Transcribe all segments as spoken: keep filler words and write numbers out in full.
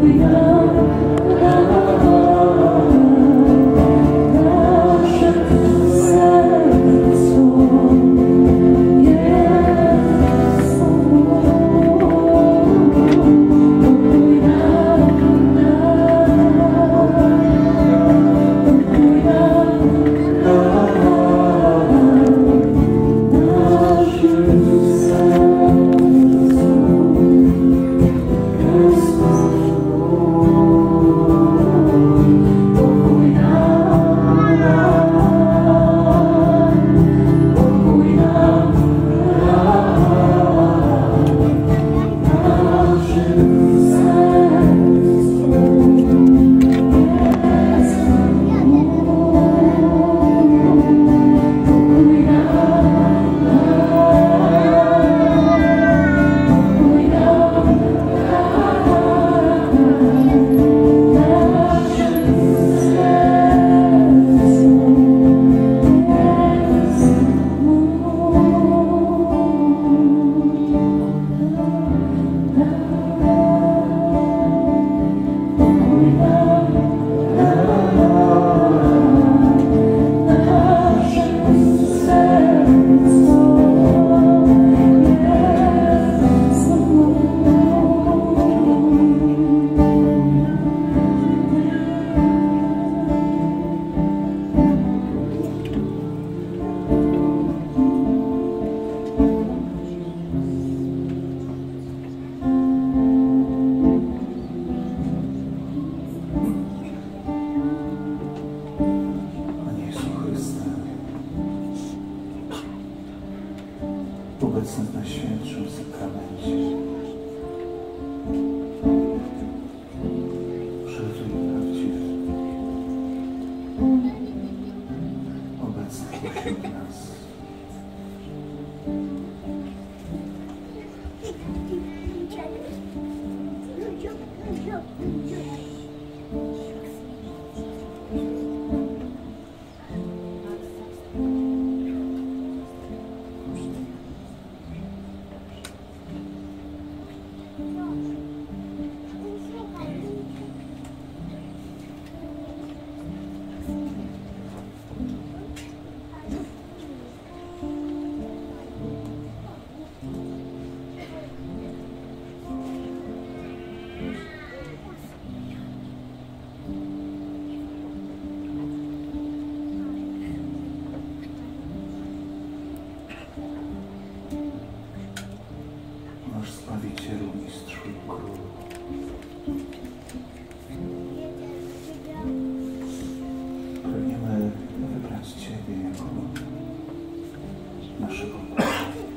obecny w Najświętszym Sakramencie. Żywy i prawdziwy, obecny pośród nas. Nasz Zbawicielu, Mistrzu i Królu. Pragniemy wybrać Ciebie jako naszego Pana.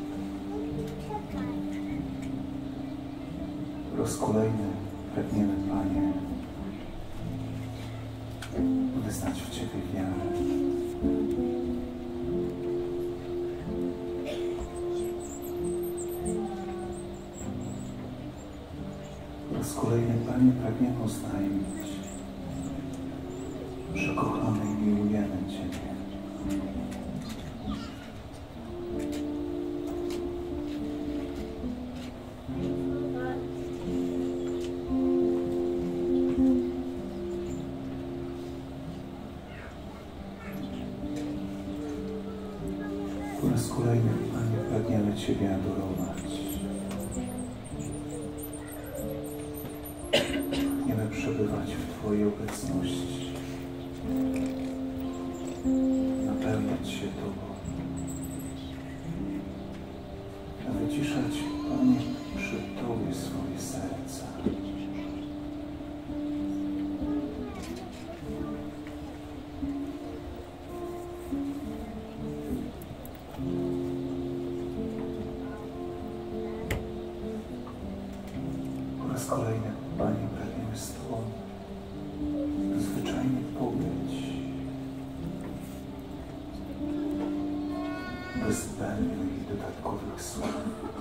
Po raz kolejny pragniemy, Panie, wyznać w Ciebie wiarę. Po raz kolejny, Panie, pragniemy oznajmić, że kochamy i miłujemy Ciebie. Po raz kolejny, Panie, pragniemy Ciebie adorować. Pragniemy przebywać w Twojej obecności, napełniać się Tobą, a wyciszać, Panie, przy Tobie swoje serca. Po raz kolejny, Panie, pragniemy z Tobą zwyczajnie pobyć, bez zbędnych i dodatkowych słów,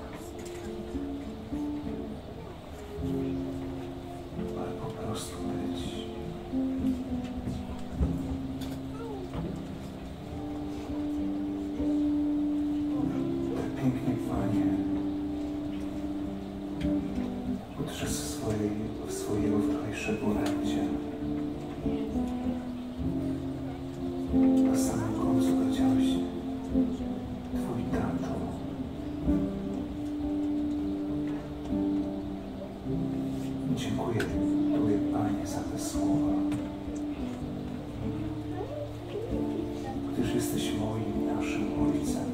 ale po prostu być. Tak pięknie, Panie, podczas swojej, swojego najwyższego orędzia. Na samym końcu leciałeś Twój tato. Dziękuję Tobie, Panie, za te słowa, gdyż jesteś moim, naszym Ojcem.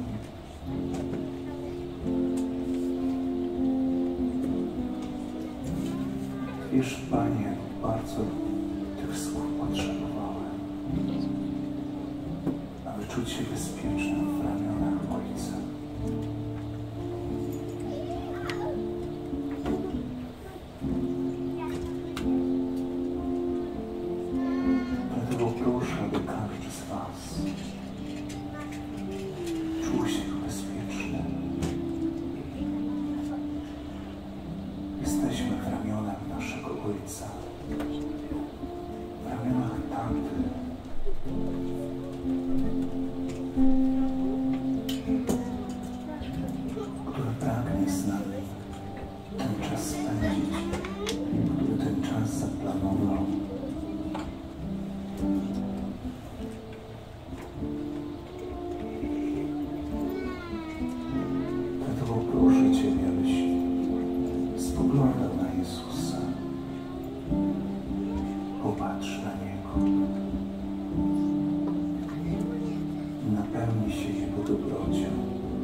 Wiesz, Panie, jak bardzo tych słów potrzebowałem, aby czuć się bezpiecznym w ramionach Ojca. Dlatego proszę, aby każdy z Was czuł się bezpieczny. Jesteśmy w ramionach naszego Ojca, w ramionach Taty, który pragnie z nami ten czas spędzić, który ten czas zaplanował. Dlatego proszę Ciebie, abyś spoglądał na Jezusa. Popatrz na Niego i napełnij się Jego dobrocią.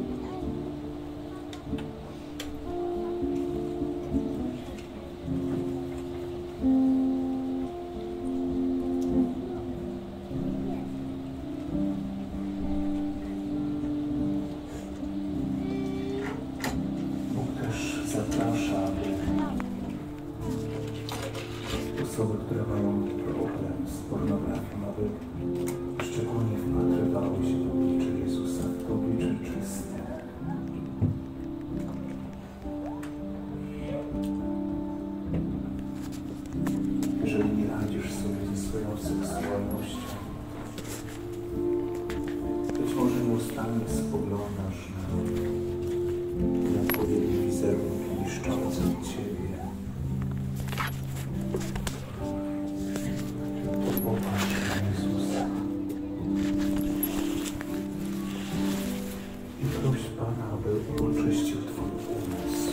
Bóg też zaprasza, aby osoby, które mają problem z pornografią, aby szczególnie wpatrywały się w oblicze Jezusa, w to oblicze czyste. Jeżeli nie radzisz sobie ze swoją seksualnością, być może nieustannie spoglądasz na, na odpowiedni wizerunek niszczący Ciebie. Popatrz na Jezusa i proś Pana, aby oczyścił Twój umysł,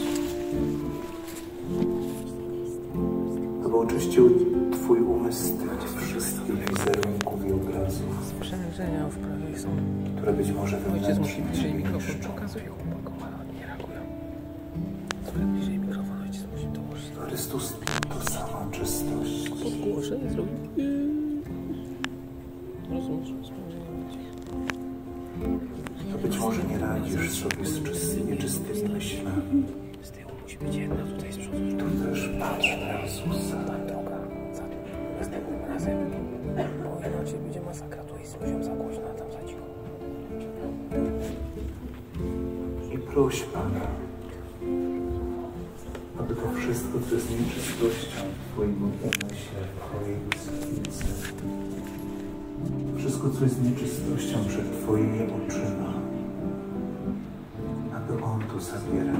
aby oczyścił Twój umysł z tych wszystkich wizerunków i obrazów, sprzężenia w prawie są, które być może ojciec musi wewnętrznie bliżej Ciebie mikrofon niszczą. przekazuje chłopakom, ale oni nie reagują. Trochę bliżej mikrofon, ojciec musi dołożyć. Chrystus to sama czystość. Podgłoszenie zrobił. Rozumiesz? Sprzężenie będzie. To być może nie radzisz sobie z czysty, nieczystymi myślami. Z tyłu musi być jedna, tutaj z przodu. Tu też patrz na Jezusa. Tam droga, za tym. Następnym razem, bo inaczej będzie masakra. Tu jest poziom za głośno, a tam za cicho. I proś Pana, aby to wszystko, co jest nieczystością w Twoim umyśle, w Twojej psychice, wszystko, co jest nieczystością przed Twoimi oczyma, aby On to zabierał.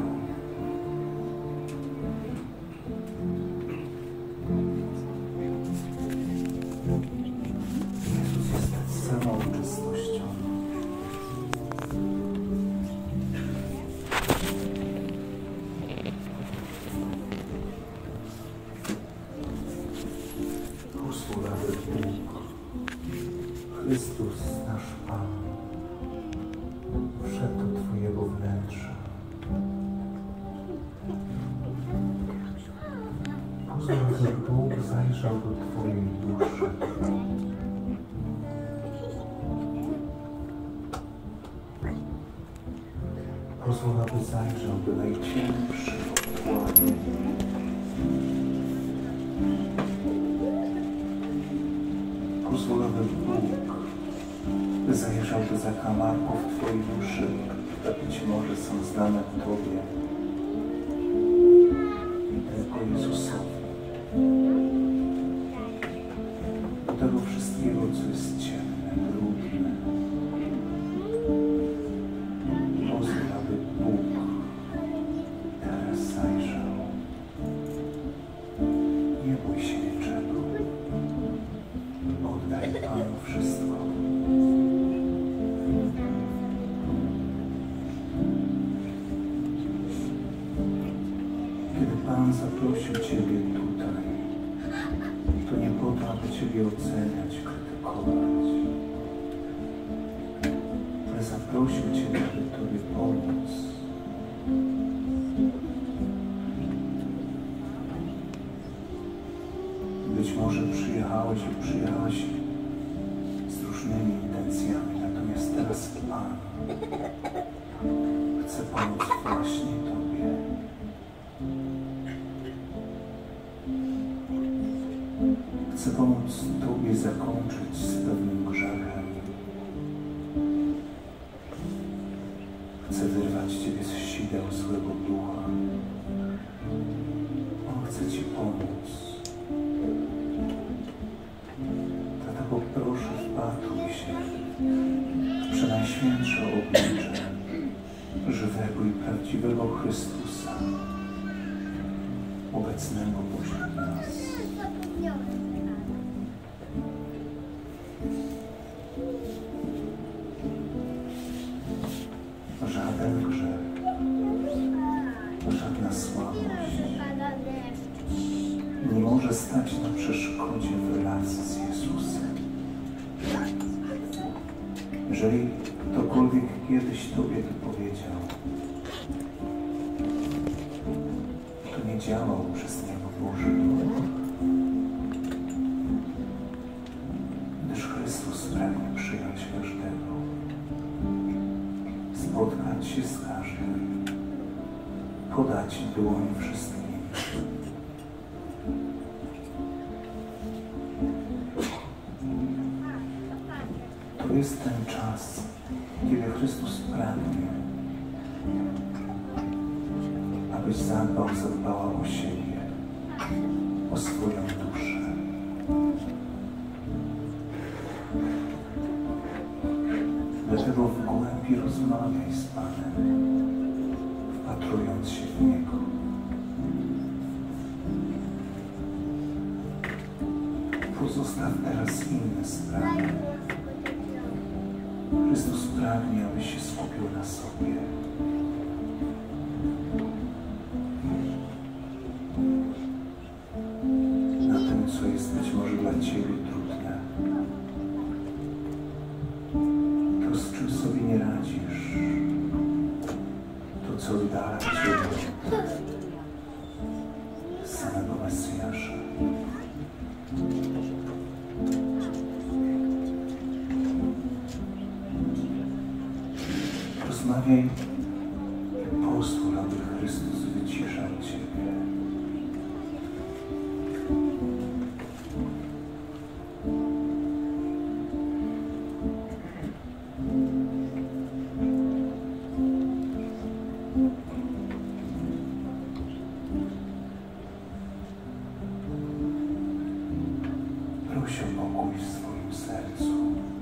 Jezus jest samą czystością. Pozwól, aby Bóg, Chrystus, nasz Pan, wszedł do Twojego wnętrza. Pozwól, aby Bóg zajrzał do Twojej duszy. Pozwól, aby zajrzał do najcięższych otchłani. Pozwól, aby Bóg zajrzał do zakamarków Twojej duszy, które być może są znane Tobie i tylko Jezusowi. Do tego wszystkiego, co jest ciemne, brudne. Pozwól, aby Bóg teraz zajrzał. Nie bój się Ciebie oceniać, krytykować, ale zaprosił Ciebie, aby Tobie pomóc. Być może przyjechałeś i przyjechałaś z różnymi intencjami, natomiast teraz Pan chce pomóc właśnie Tobie. Chce pomóc Tobie zakończyć z pewnym grzechem. Chce wyrwać Ciebie z sideł złego ducha. On chce Ci pomóc. Dlatego proszę, wpatruj się w przenajświętsze oblicze żywego i prawdziwego Chrystusa, obecnego pośród nas. Żaden grzech, żadna słabość nie może stać na przeszkodzie w relacji z Jezusem. Jeżeli ktokolwiek kiedyś Tobie to powiedział, to nie działał przez niego Boży Duch, gdyż Chrystus pragnie przyjąć każdego, spotkać się z każdym, podać dłoń wszystkim. To jest ten czas, kiedy Chrystus pragnie, abyś zadbał, zadbała o siebie, o swoją duszę. Dlatego w głębi rozmawiaj z Panem, wpatrując się w Niego. Pozostaw teraz inne sprawy. Chrystus pragnie, abyś się skupił na sobie. Na tym, co jest być może dla Ciebie trudne. To, z czym sobie nie radzisz. To, co oddala Ciebie od samego Mesjasza. Rozmawiaj i pozwól, aby Chrystus wyciszał Ciebie. Proś o pokój w swoim sercu.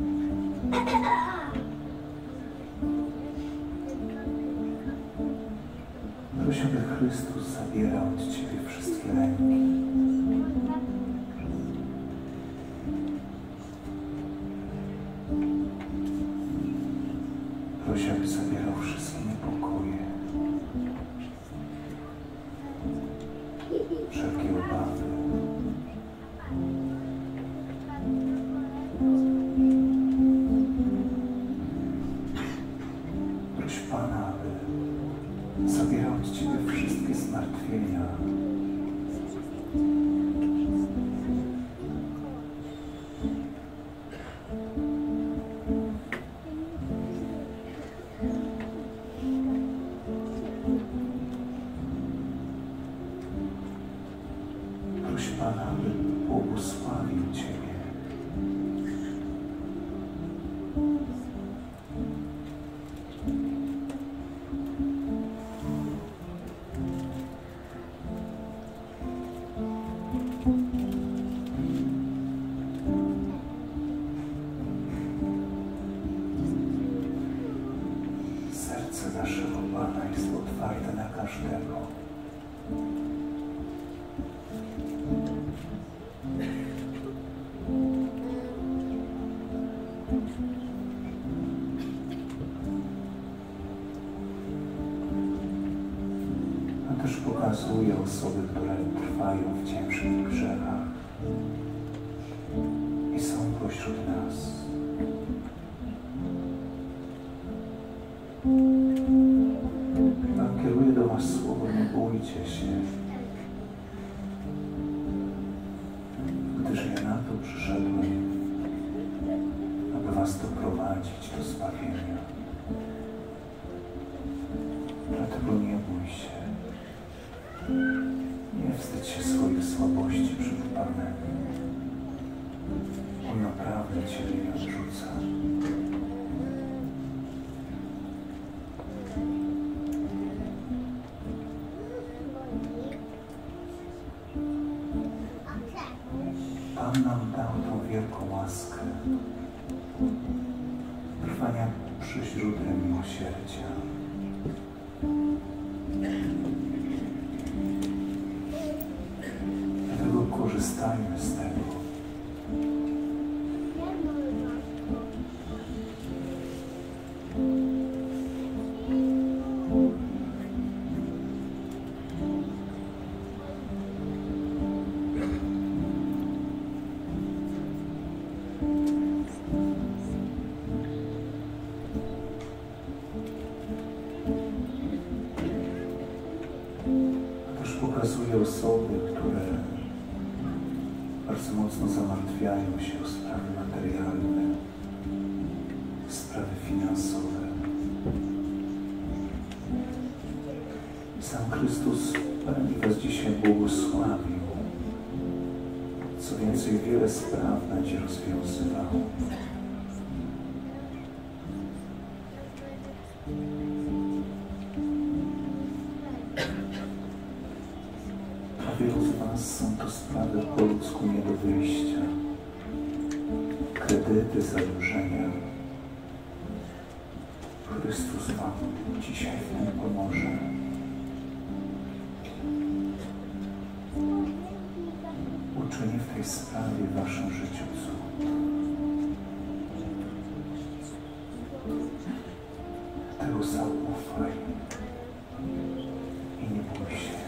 Proś, aby Chrystus zabierał od Ciebie wszystkie lęki. Proś, aby zabierał wszystkie niepokoje, wszelkie obawy. Proś Pana, aby zabierał od Ciebie wszystkie zmartwienia. Proś Pana, aby błogosławił Ciebie. Serce naszego Pana jest otwarte na każdego. A też pokazuje osoby, które trwają w ciężkich grzechach. gdyż ja na to przyszedłem, aby was doprowadzić do zbawienia. Dlatego nie bój się. Nie wstydź się swoich słabości przed Panem. On naprawdę Ciebie nie odrzuca. Pan nam dał tą wielką łaskę trwania przy źródle miłosierdzia. Dlatego korzystajmy z tego. Pokazuje osoby, które bardzo mocno zamartwiają się o sprawy materialne, sprawy finansowe. I sam Chrystus będzie was dzisiaj błogosławił. Co więcej, wiele spraw będzie rozwiązywał. Wielu z was są to sprawy po ludzku nie do wyjścia. Kredyty, zadłużenia. Chrystus wam dzisiaj w tym pomoże. Uczyni w tej sprawie w waszym życiu cud. Tego zaufaj i nie bój się.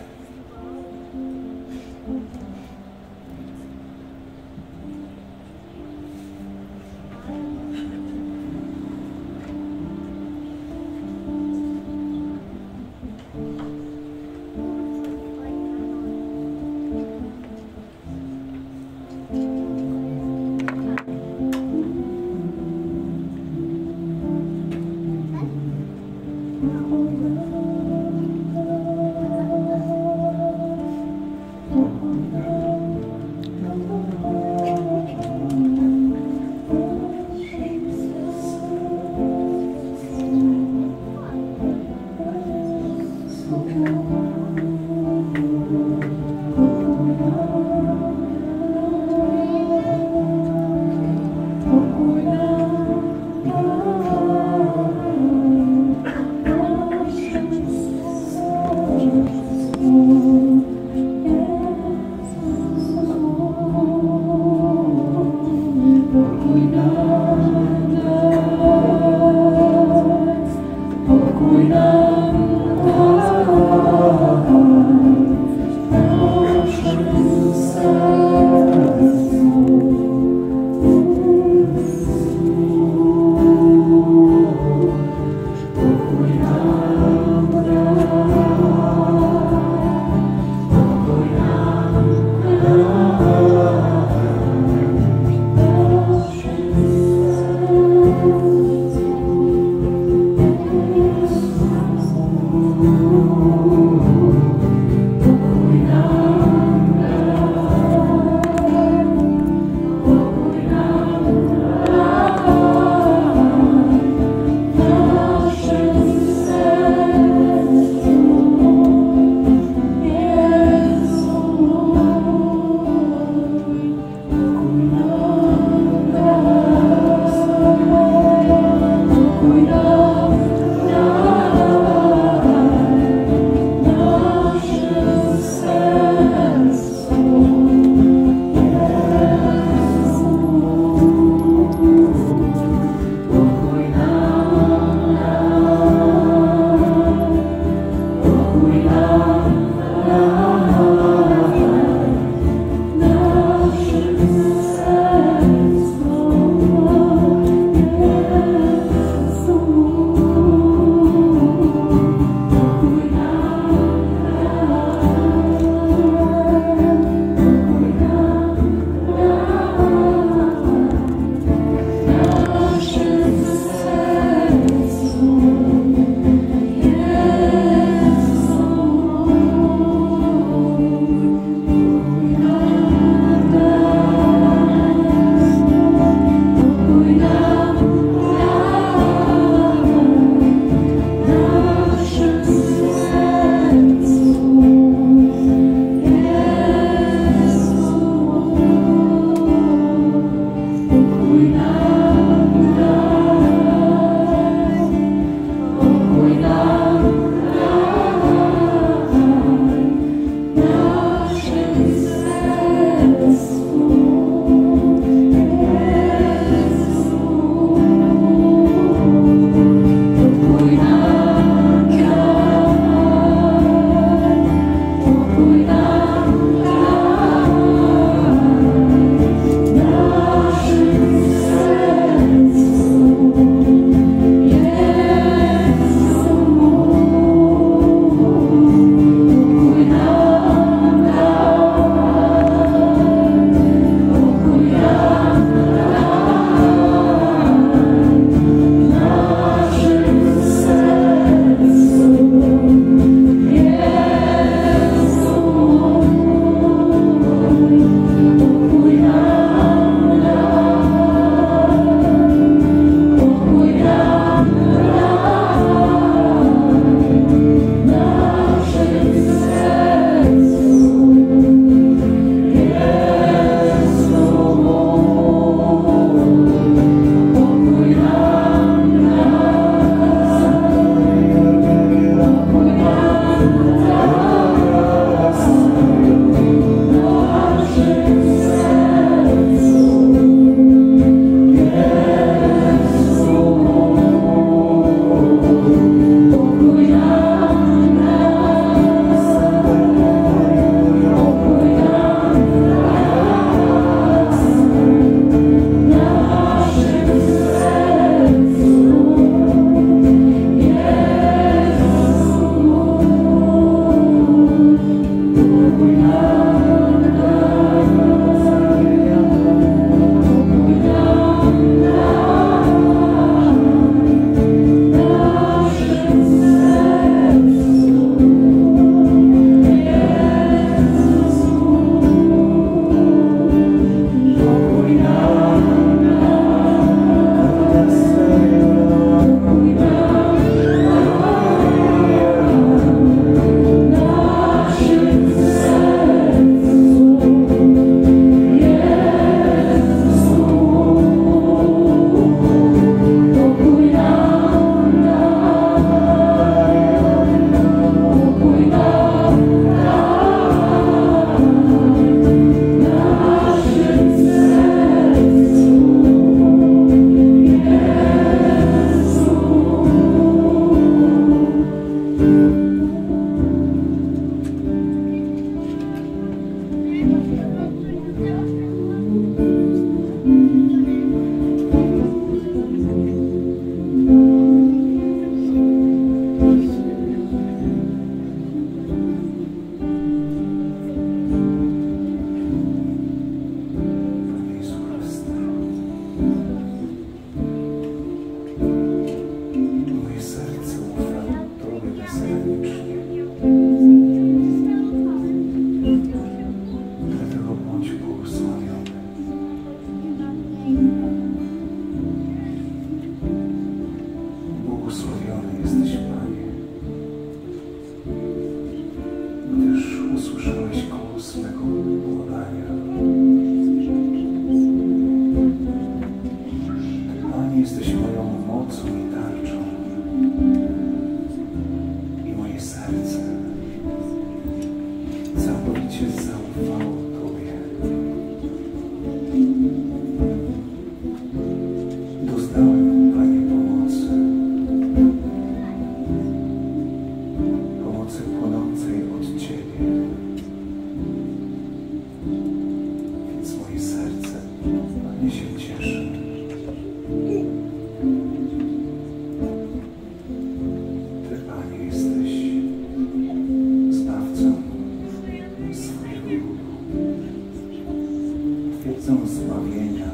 wiedzą zbawienia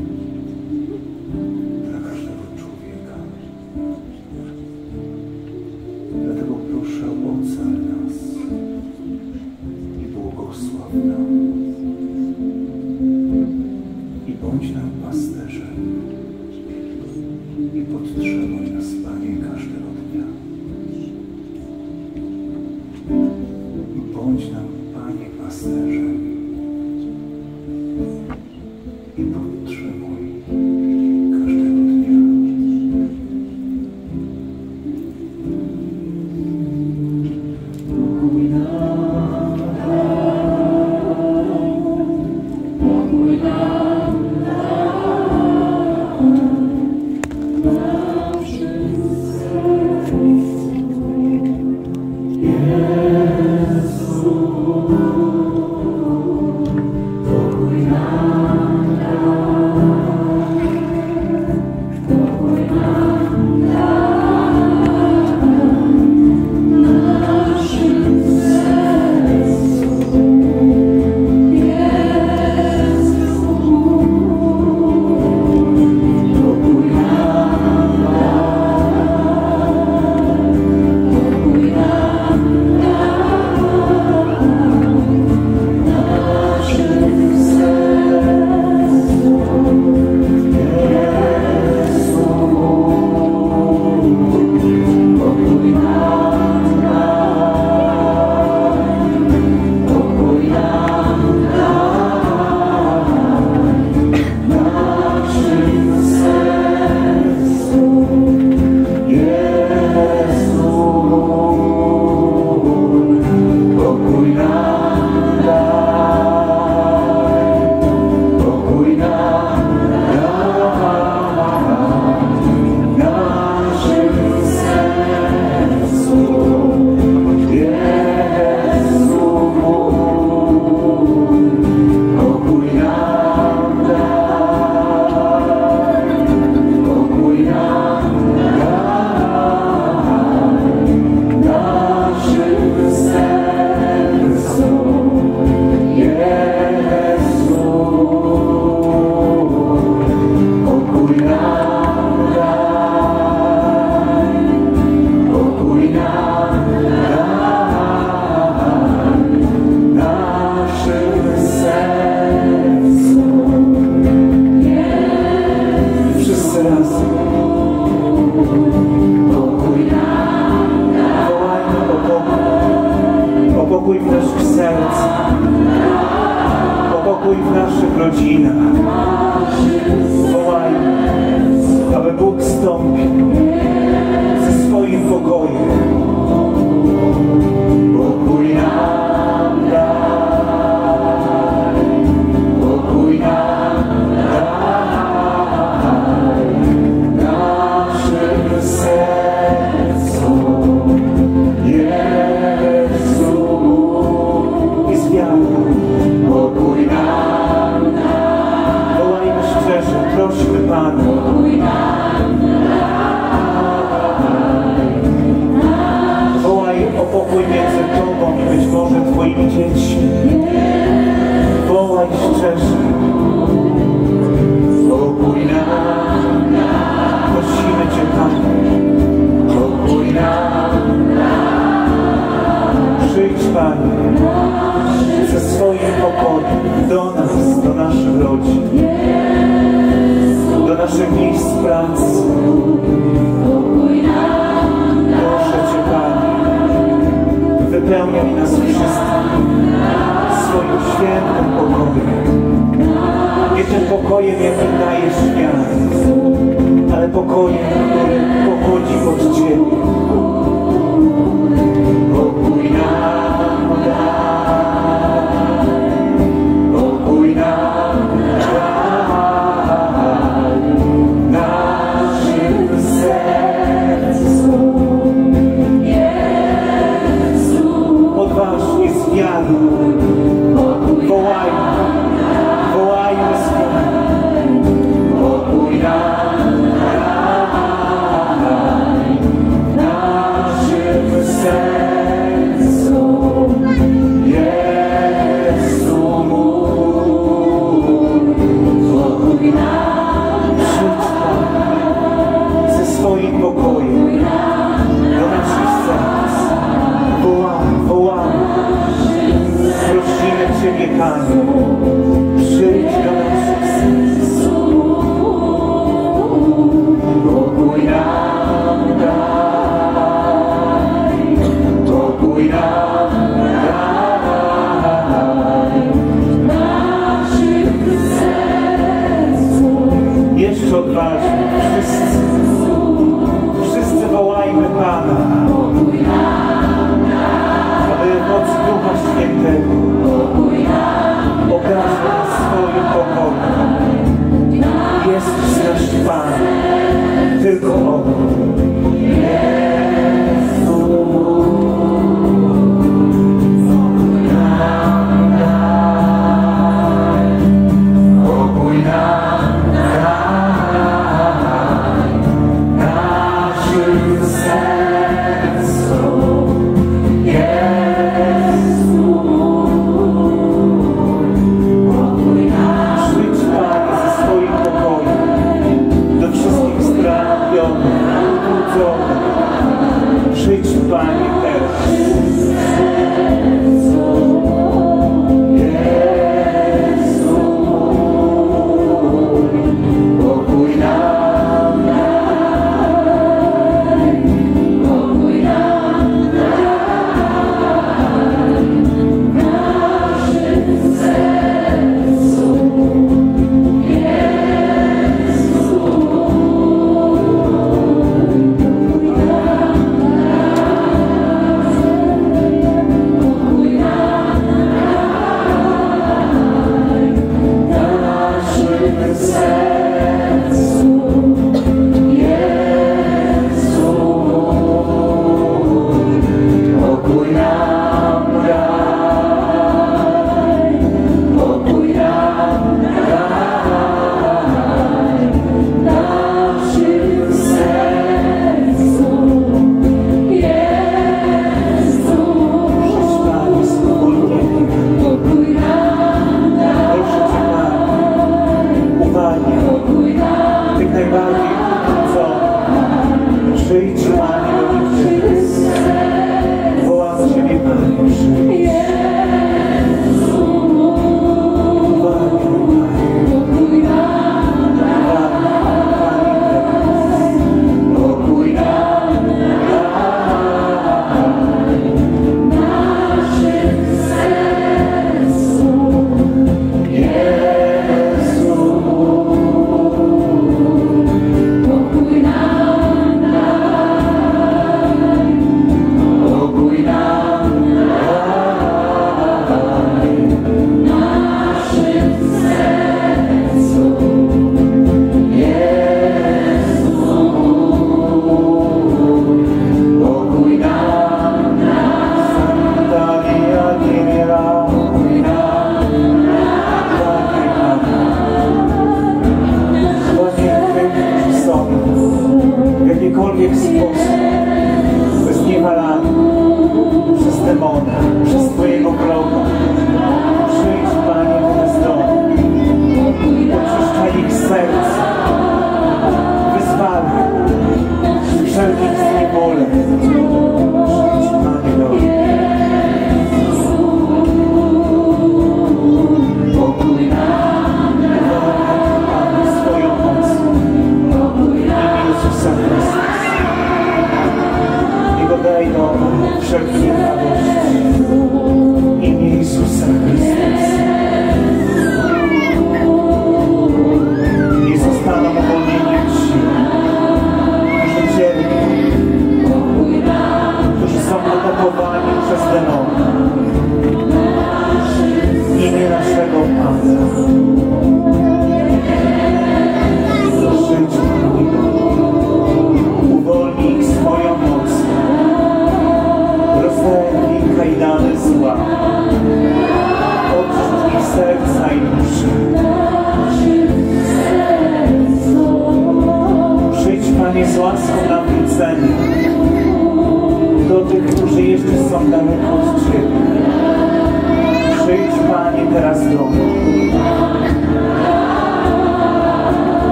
dla każdego człowieka. Dlatego proszę, ocal nas i błogosław nam i bądź nam pasterzem i podtrzymuj nas, Panie, każdego dnia. Bądź nam, Panie, pasterzem i podtrzymuj każdego dnia. Pokój nam daj, pokój nam daj, naszym sercom, Jezu. Pokój nam daj, pokój nam daj, naszym sercom, Jezu. Pokój nam daj, pokój nam pokój w naszych sercach, o pokój w naszych rodzinach. Wołajmy, aby Bóg zstąpił ze swoim pokojem. Pokój nam daj, pokój nam daj, naszym sercom, Jezu. I z wiarą pokój nam daj. Wołajmy szczerze, prośmy Pana. Pokój nam daj. Wołaj o pokój między Tobą i być może Twoimi dziećmi. Wołaj szczerze. Pokój nam daj. Prosimy Cię, Panie. Pokój nam daj. Przyjdź, Panie, ze swoim pokojem do nas, do naszych rodzin, do naszych miejsc pracy. Proszę Cię, Panie, wypełniaj nas wszystkich swoim świętym pokojem. Nie tym pokojem, jaki daje świat, ale pokojem, który pochodzi od Ciebie. Pokój nam daj, pokój nam daj, naszym sercom, Jezu. Odważnie, z wiarą wołajmy, wołajmy wspólnie. Pokój nam daj, naszym sercom. Przyjdź Panie ze swoim pokojem do naszych serc. Wołamy, wołamy. Prosimy Ciebie, Panie, przyjdź do naszych serc. Pokój nam daj, pokój nam daj, naszym sercom. Jeszcze odważnie, wszyscy, wszyscy wołajmy Pana, aby moc Ducha Świętego okaże nas swoim pokojem. Jest nasz Pan, tylko On. Jezu, pokój nam daj, naszym sercom. Jezu, pokój nam. Przyjdź Panie ze swoim pokojem do wszystkich stranionych, utrudzonych. Przyjdź Panie teraz. Jezu, pokój nam daj, pokój nam daj, naszym sercom. Jezu,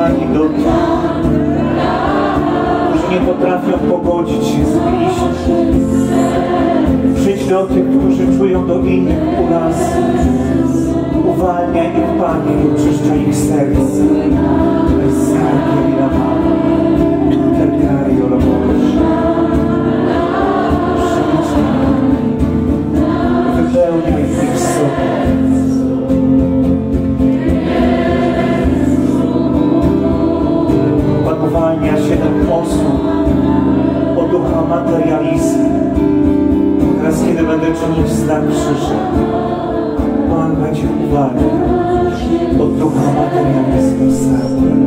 ani do tych, którzy nie potrafią pogodzić się z bliźnim. Przyjdź do tych, którzy czują do innych uraz. Uwalniaj ich, Panie, i oczyszczaj ich serce. Wypełniaj ich sobą. Pan uwalnia siedem osób od ducha materializmu. Teraz, kiedy będę czynić znak krzyża, Pan będzie uwalniał od ducha materializmu serca.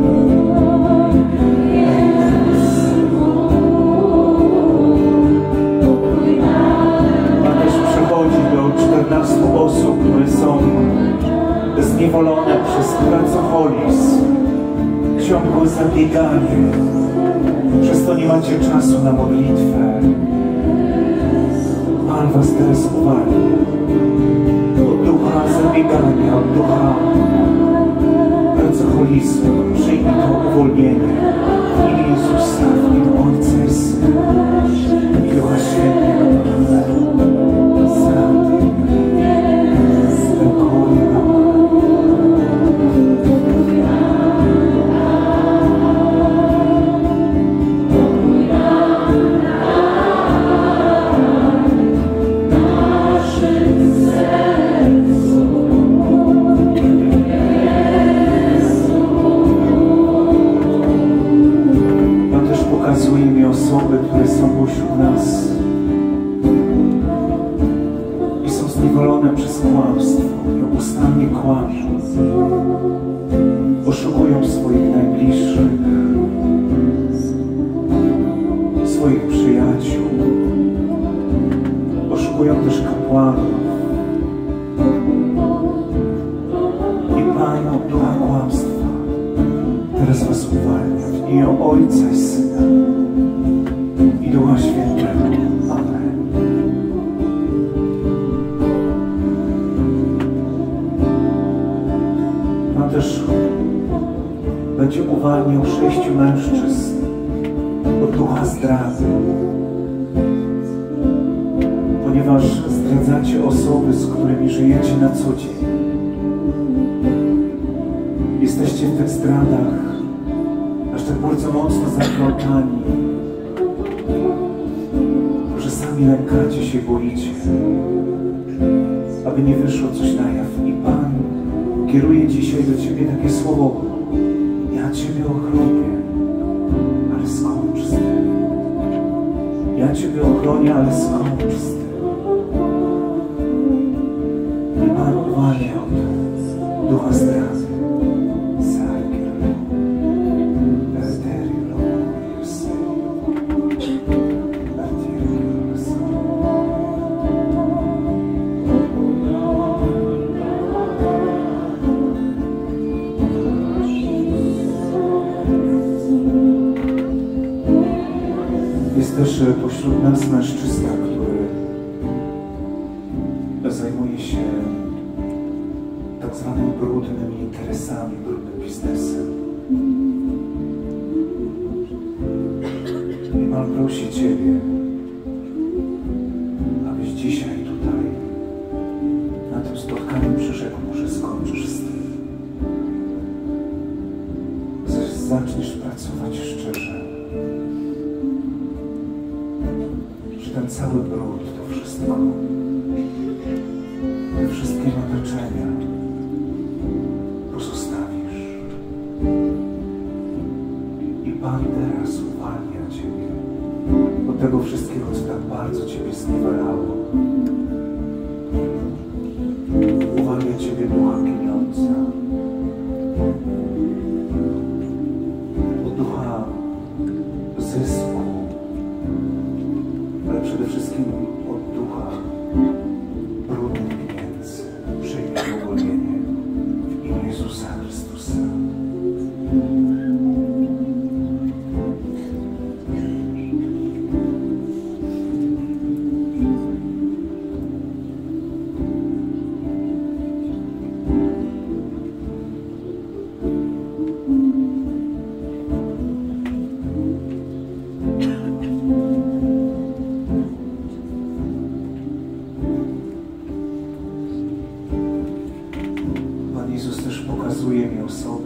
Pan też przychodzi do czternastu osób, które są zniewolone przez pracoholizm, ciągłe zabieganie. Przez to nie macie czasu na modlitwę. Pan was teraz uwalnia od ducha zabiegania, od ducha pracoholizmu. Przyjmij to uwolnienie w imię Jezusa, w imię Ojca i Syna i Ducha Świętego. Pokazuje mi osoby, które są pośród nas i są zniewolone przez kłamstwo, nieustannie kłamią, oszukują swoich najbliższych, swoich przyjaciół, oszukują też kapłanów i mają ducha kłamstwa. Teraz was uwalnia w imię Ojca i Syna i Ducha Świętego. Amen. Pan też będzie uwalniał sześciu mężczyzn od ducha zdrady, ponieważ zdradzacie osoby, z którymi żyjecie na co dzień. Jesteście w tych zdradach aż tak bardzo mocno zaplątani, że sami lękacie się, boicie, aby nie wyszło coś na jaw. I Pan kieruje dzisiaj do Ciebie takie słowo: ja Ciebie ochronię, ale skończ z tym. Ja Ciebie ochronię, ale skończ z tym. I Pan uwalnia od ducha zdrady. Jest też pośród nas mężczyzna, który zajmuje się tak zwanymi brudnymi interesami, brudnym biznesem. I Pan prosi Ciebie, abyś dzisiaj tutaj, na tym spotkaniu przyrzekł mu, że skończysz z tym. Zaczniesz pracować szczerze. Że ten cały brud, to wszystko, te wszystkie narzeczenia pozostawisz. I Pan teraz uwalnia Ciebie od tego wszystkiego, co tak bardzo Ciebie zniewalało. Uwalnia Ciebie ducha pieniądza, od ducha zysku, ale przede wszystkim od ducha brudnych pieniędzy. Przyjmij uwolnienie w imię Jezusa Chrystusa.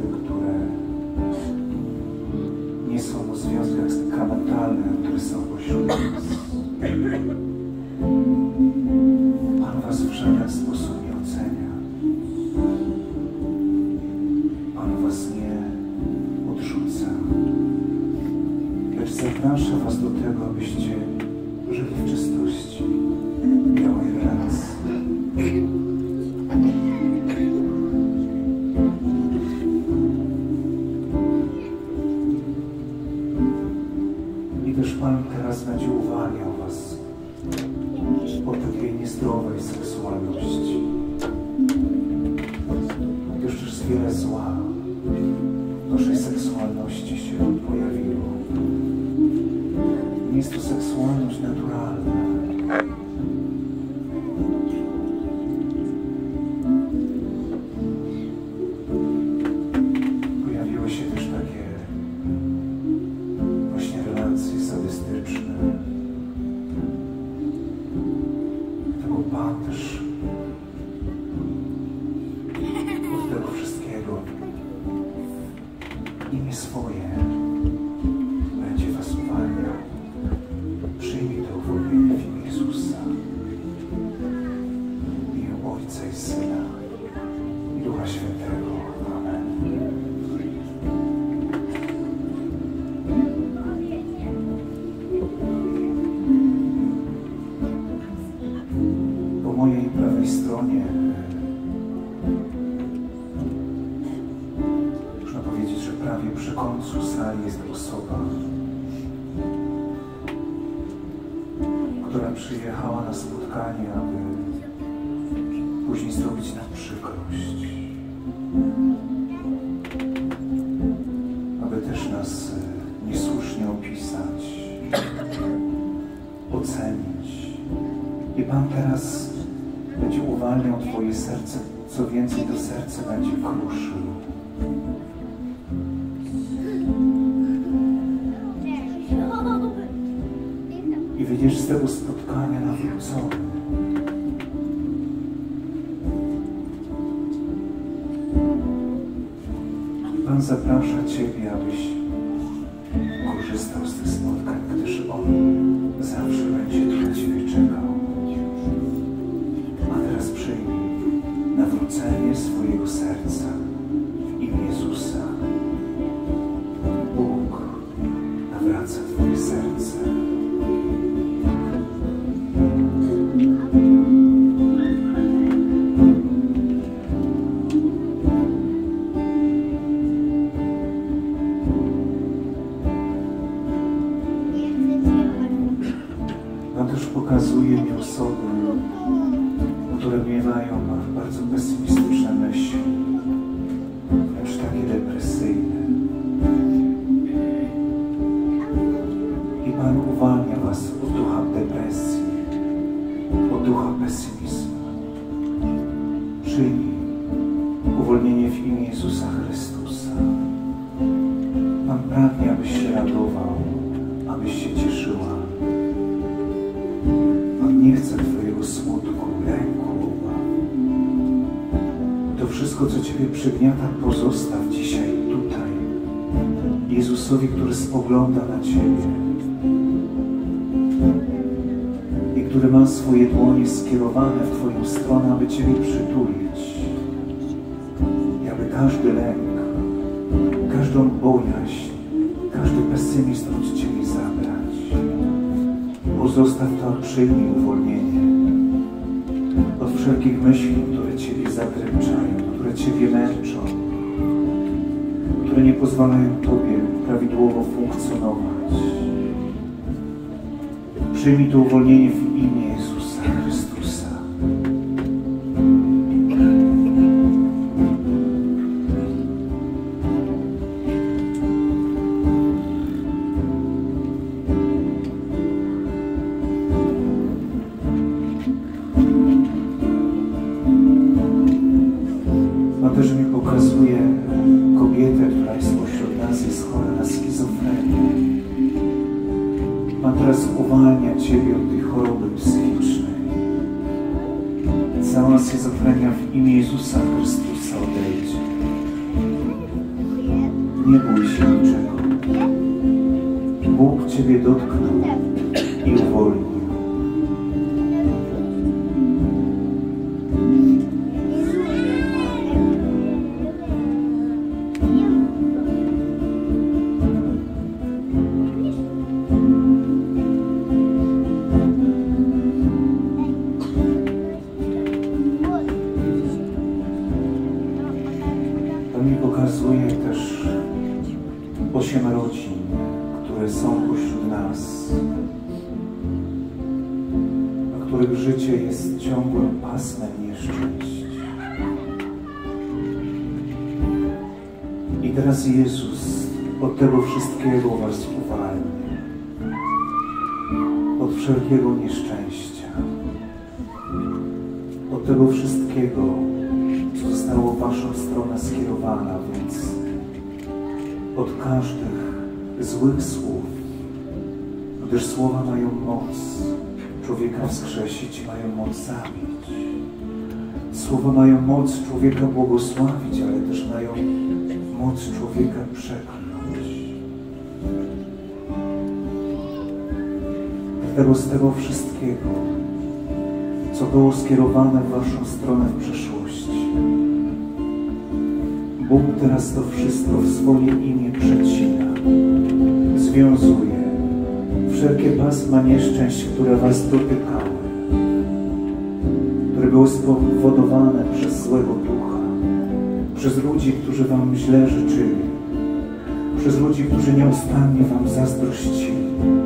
które nie są w związkach sakramentalnych, które są pośród nas. Pan was w żaden sposób nie ocenia. Pan was nie odrzuca. Lecz zaprasza was do tego, abyście żyli w czystości, białej relacji. I też Pan teraz będzie uwalniał was od takiej niezdrowej seksualności. Już też wiele zła w naszej seksualności się pojawiło. Nie jest to seksualność naturalna. Pojawiły się też takie właśnie relacje sadystyczne. Dlatego Pan też od tego wszystkiego imię swoje będzie was uwalniał. Przyjmij to uwolnienie w imię Jezusa, w imię Ojca i Syna i Ducha Świętego. Amen. Po mojej prawej stronie można powiedzieć, że prawie przy końcu sali jest osoba, która przyjechała na spotkanie, aby później zrobić nam przykrość. Aby też nas niesłusznie opisać, ocenić. I Pan teraz będzie uwalniał Twoje serce, co więcej, to serce będzie kruszył. I wyjdziesz z tego spotkania nawrócony. Pan zaprasza Ciebie, abyś korzystał z tych spotkań, gdyż On zawsze będzie dla Ciebie czekał. A teraz przyjmij nawrócenie swojego serca w imię Jezusa. Bóg nawraca Twoje serce. Pan też pokazuje mi osoby, które miewają bardzo pesymistyczne myśli, wręcz takie depresyjne. I Pan uwalnia was od ducha depresji, od ducha pesymizmu. Przyjmij uwolnienie w imię Jezusa Chrystusa. Pan pragnie, abyś się radował, abyś się cieszyła. Pan nie chce Twojego smutku, lęku, obaw. To wszystko, co Ciebie przygniata, pozostaw dzisiaj tutaj. Jezusowi, który spogląda na Ciebie i który ma swoje dłonie skierowane w Twoją stronę, aby Ciebie przytulić. I aby każdy lęk, każdą bojaźń, każdy pesymizm od Ciebie zabrać. Pozostaw to, przyjmij uwolnienie od wszelkich myśli, które Ciebie zadręczają, które Ciebie męczą, które nie pozwalają Tobie prawidłowo funkcjonować. Przyjmij to uwolnienie w imię Jezusa Chrystusa. Pan też mi pokazuje kobietę, która jest pośród nas, jest chora na schizofrenię. Pan teraz uwalnia Ciebie od tej choroby psychicznej. Cała schizofrenia w imię Jezusa Chrystusa odejdzie. Nie bój się niczego. Bóg Ciebie dotknął i uwolnił. To mi pokazuje też osiem rodzin, które są pośród nas, a których życie jest ciągłym pasmem nieszczęść. I teraz Jezus od tego wszystkiego was uwalnia, od wszelkiego nieszczęścia, od tego wszystkiego, co zostało w waszą stronę skierowane, więc od każdych złych słów, gdyż słowa mają moc człowieka wskrzesić, mają moc zabić. Słowa mają moc człowieka błogosławić, ale też mają moc człowieka przekląć. Dlatego z tego wszystkiego, co było skierowane w waszą stronę w przeszłości, Bóg teraz to wszystko w swoje imię przecina, związuje wszelkie pasma nieszczęść, które was dotykały, które były spowodowane przez złego ducha, przez ludzi, którzy wam źle życzyli, przez ludzi, którzy nieustannie wam zazdrościli.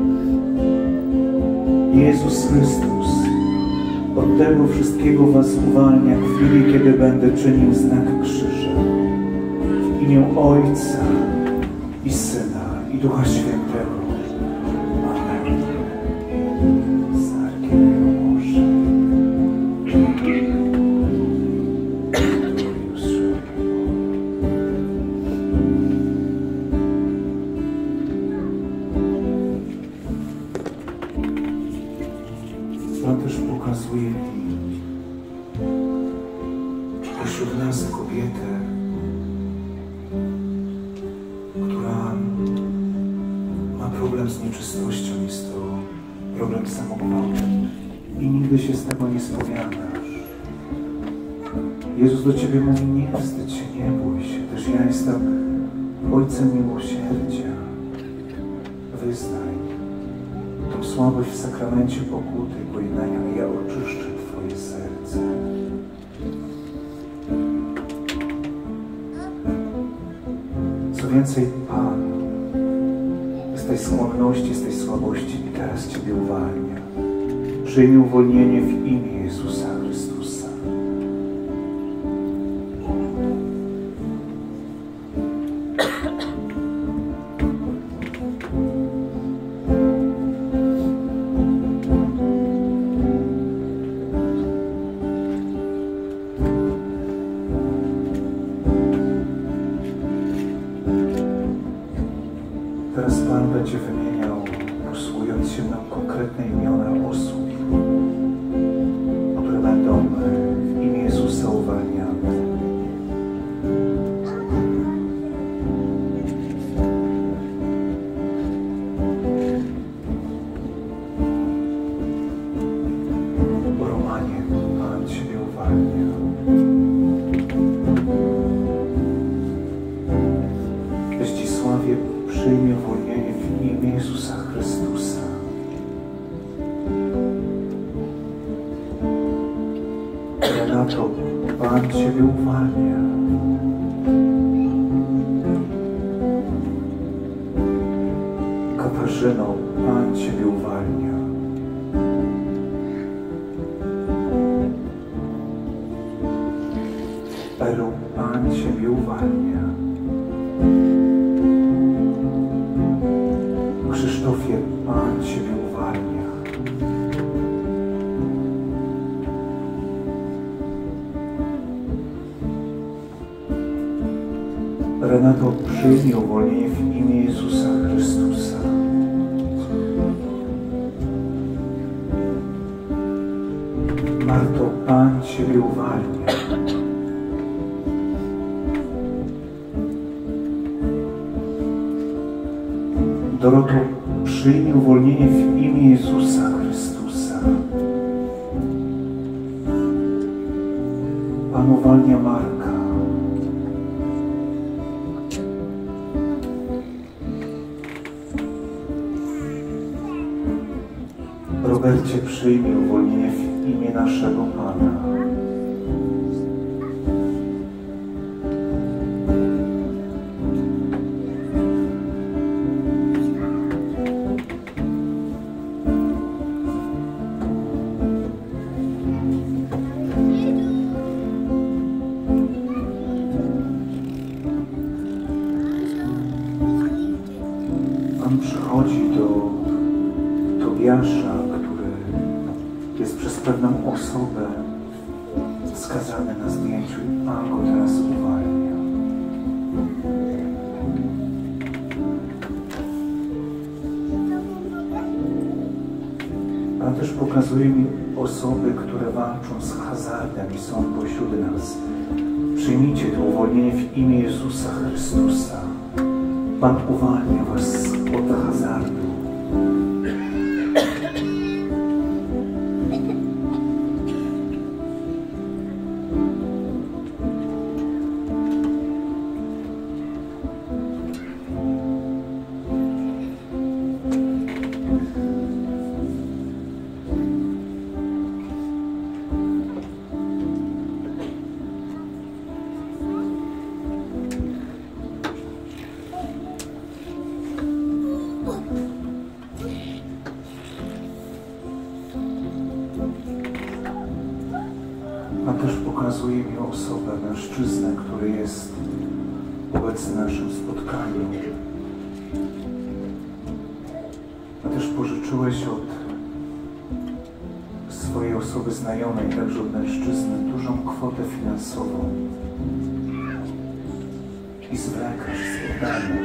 Jezus Chrystus od tego wszystkiego was uwalnia w chwili, kiedy będę czynił znak krzyża. W imię Ojca i Syna i Ducha Świętego. Amen. Pan też pokazuje mi pośród nas kobietę, która ma problem z nieczystością. Jest to problem samogwałtem i nigdy się z tego nie spowiadasz. Jezus do ciebie mówi: nie wstydź się, nie bój się, też ja jestem Ojcem miłosierdzia. Wyznaj tą słabość w sakramencie pokuty, pojednania, a ja oczyszczę twoje serce. Co więcej, Pan z tej skłonności, z tej słabości i teraz ciebie uwalnia. Przyjmij uwolnienie w imię Jezusa Chrystusa. Teraz Pan będzie wymieniał, posługując się nam konkretne imiona osób, które będą w imię Jezusa uwalniane. Romanie, Pan ciebie uwalnia. Zdzisławie, przyjmie uwolnienie w imię Jezusa Chrystusa. Renato, Pan ciebie uwalnia. Katarzyno, Pan ciebie uwalnia. Elu, Pan ciebie uwalnia. Krzysztofie, Pan ciebie uwalnia. Renato, przyjmij uwolnienie w imię Jezusa Chrystusa. Marto, Pan ciebie uwalnia. Doroto, przyjmij uwolnienie w imię Jezusa Chrystusa. Pan uwalnia Marka. Robercie, przyjmij uwolnienie w imię naszego Pana. Pan przychodzi do Tobiasza, który jest przez pewną osobę skazany na zdjęciu i Pan go teraz uwalnia. Pan też pokazuje mi osoby, które walczą z hazardem i są pośród nas. Przyjmijcie to uwolnienie w imię Jezusa Chrystusa. Pan uwalnia was od hazardu. Pan też pokazuje mi osobę, mężczyznę, który jest obecny w naszym spotkaniu. A też pożyczyłeś od swojej osoby znajomej, także od mężczyzny, dużą kwotę finansową i zwlekasz z oddaniem.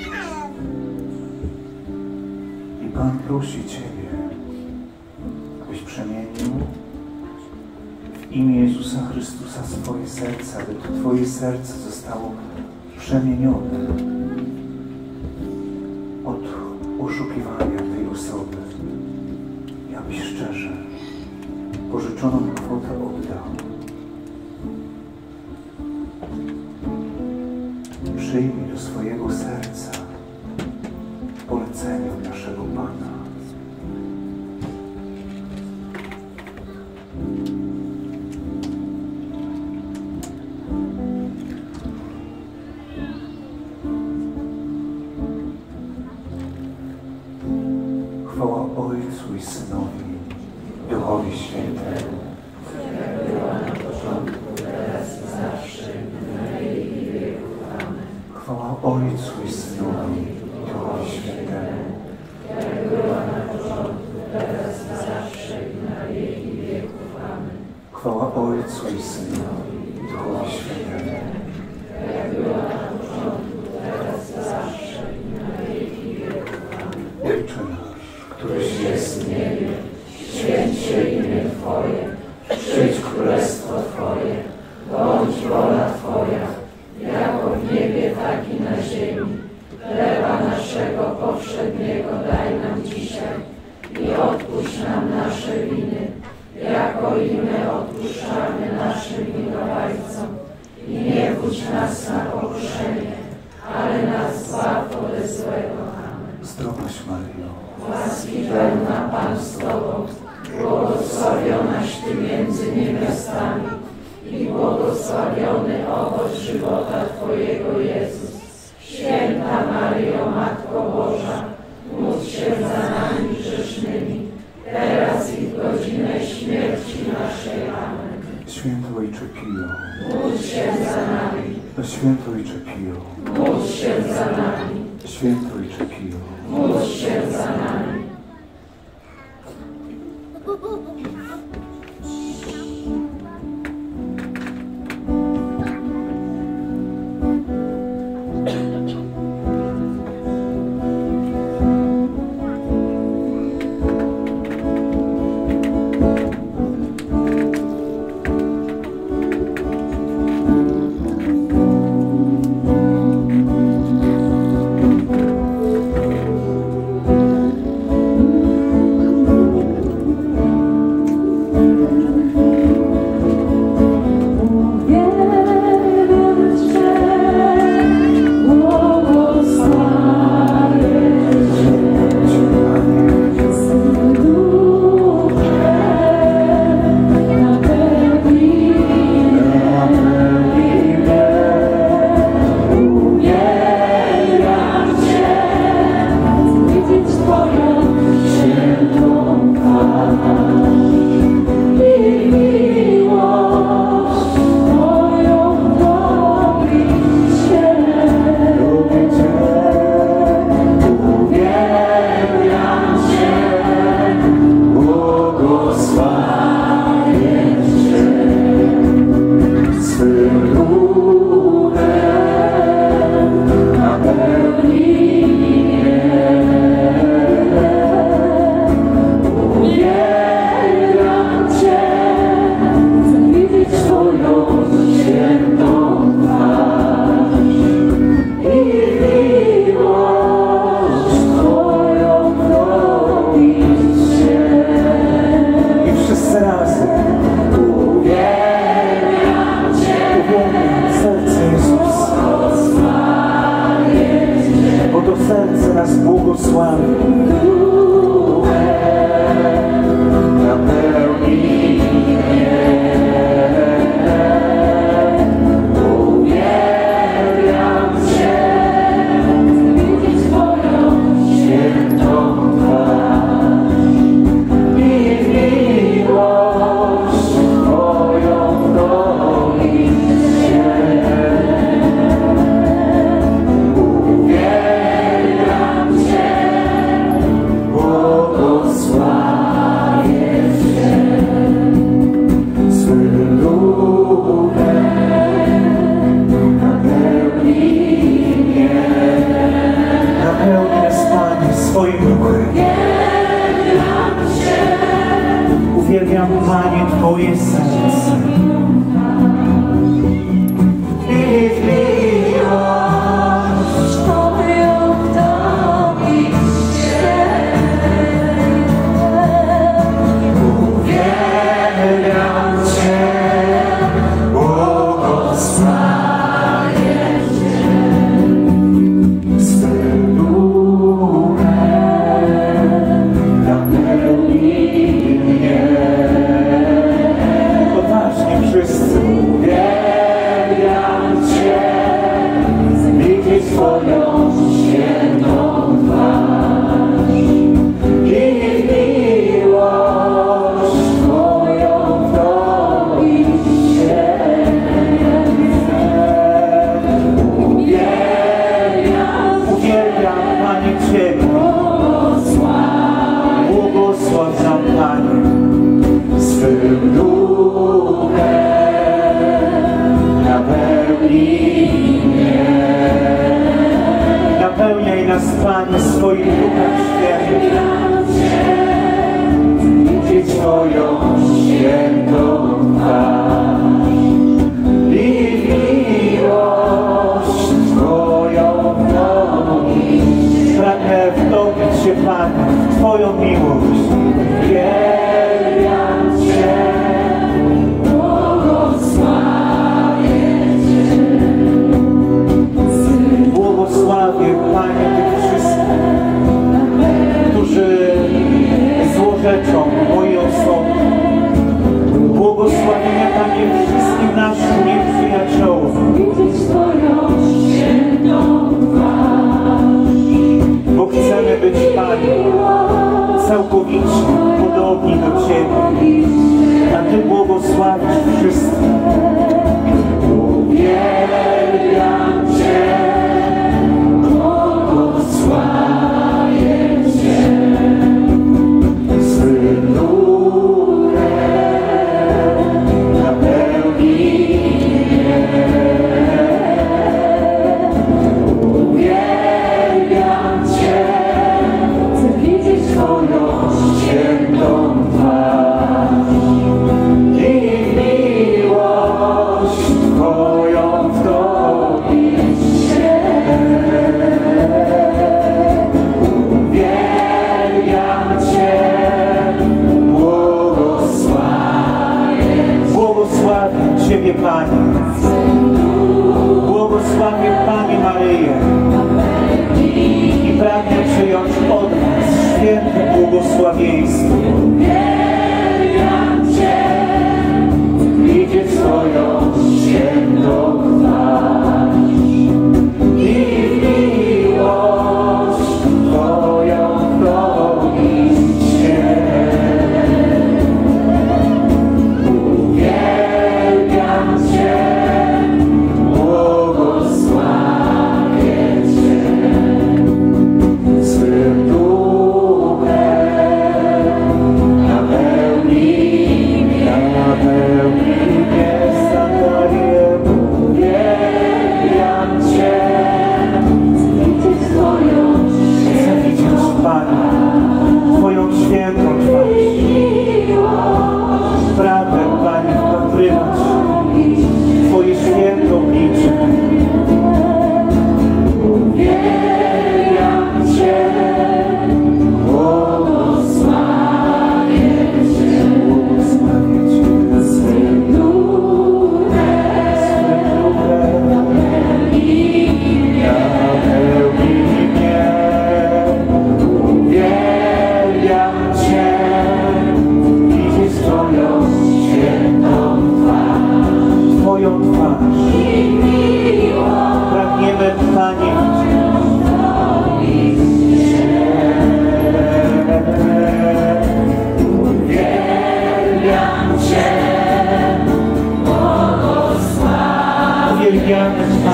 I Pan prosi Ciebie, abyś przemienił w imię Jezusa Chrystusa swoje serce, aby to Twoje serce zostało przemienione od oszukiwania tej osoby i abyś szczerze pożyczoną kwotę oddał. Przyjmij do swojego serca polecenie od naszego Pana. Chwała Ojcu i Synowi, Duchowi Świętemu. Jak była na początku, teraz i zawsze, na wieki wieków. Amen. Chwała Ojcu i Synowi, Duchowi Świętemu. Jak była na początku, teraz i zawsze, na wieki wieków. Amen. Chwała Ojcu i Synowi, Duchowi Świętemu. Jak była na początku, teraz i zawsze, na wieki wieków. Amen. Ojcze nasz, któryś jest w niebie, święć się imię Twoje, przyjdź królestwo Twoje, bądź wola Twoja, jako w niebie, tak i na ziemi. Chleba naszego powszedniego daj nam dzisiaj i odpuść nam nasze winy, jako i my odpuszczamy naszym winowajcom. I nie wódź nas na pokuszenie, ale nas zbaw ode złego. Amen. Zdrowaś Maryjo, Łaski pełna Pan z Tobą, błogosławionaś Ty między niewiastami i błogosławiony owoc żywota Twojego Jezus. Święta Maryjo, Matko Boża, módl się za nami grzesznymi, teraz i w godzinę śmierci naszej. Amen. Święty Ojcze Pio, Módl się za nami, Święty Ojcze Pio, módl się za nami, Święty Ojcze Pio. módl się za nami. to serce nas błogosławi. Napełnij mnie. Uwielbiam Cię, widzieć Twoją świętą twarz i miłość Twoją wrobić się. Uwielbiam Cię, błogosławię Cię swym duchem. Napełnij mnie, napełnij nas, Panie, swoim duchem. Uwielbiam Cię, uwielbiam, Panie, Twoje serce i miłość Twoją wtopić się. Uwielbiam Cię, błogosławię Cię swym duchem. Napełnij mnie. Odważnie wszyscy. Uwielbiam Cię, widzieć Twoją świętą twarz i miłość Twoją wtopić się. Uwielbiam, uwielbiam, Panie, Ciebie. Błogosław nam, Panie, swym duchem. Napełnij mnie. Napełniaj nas, Panie, swoim Duchem Świętym. Widzieć Twoją świętą twarz i miłość Twoją wtopić. Pragnę wtopić się, Panie, w Twoją miłość. Uwielbiam Cię, błogosławię Cię. Błogosławię, Panie, tych wszystkich, którzy złorzeczą mojej osoby.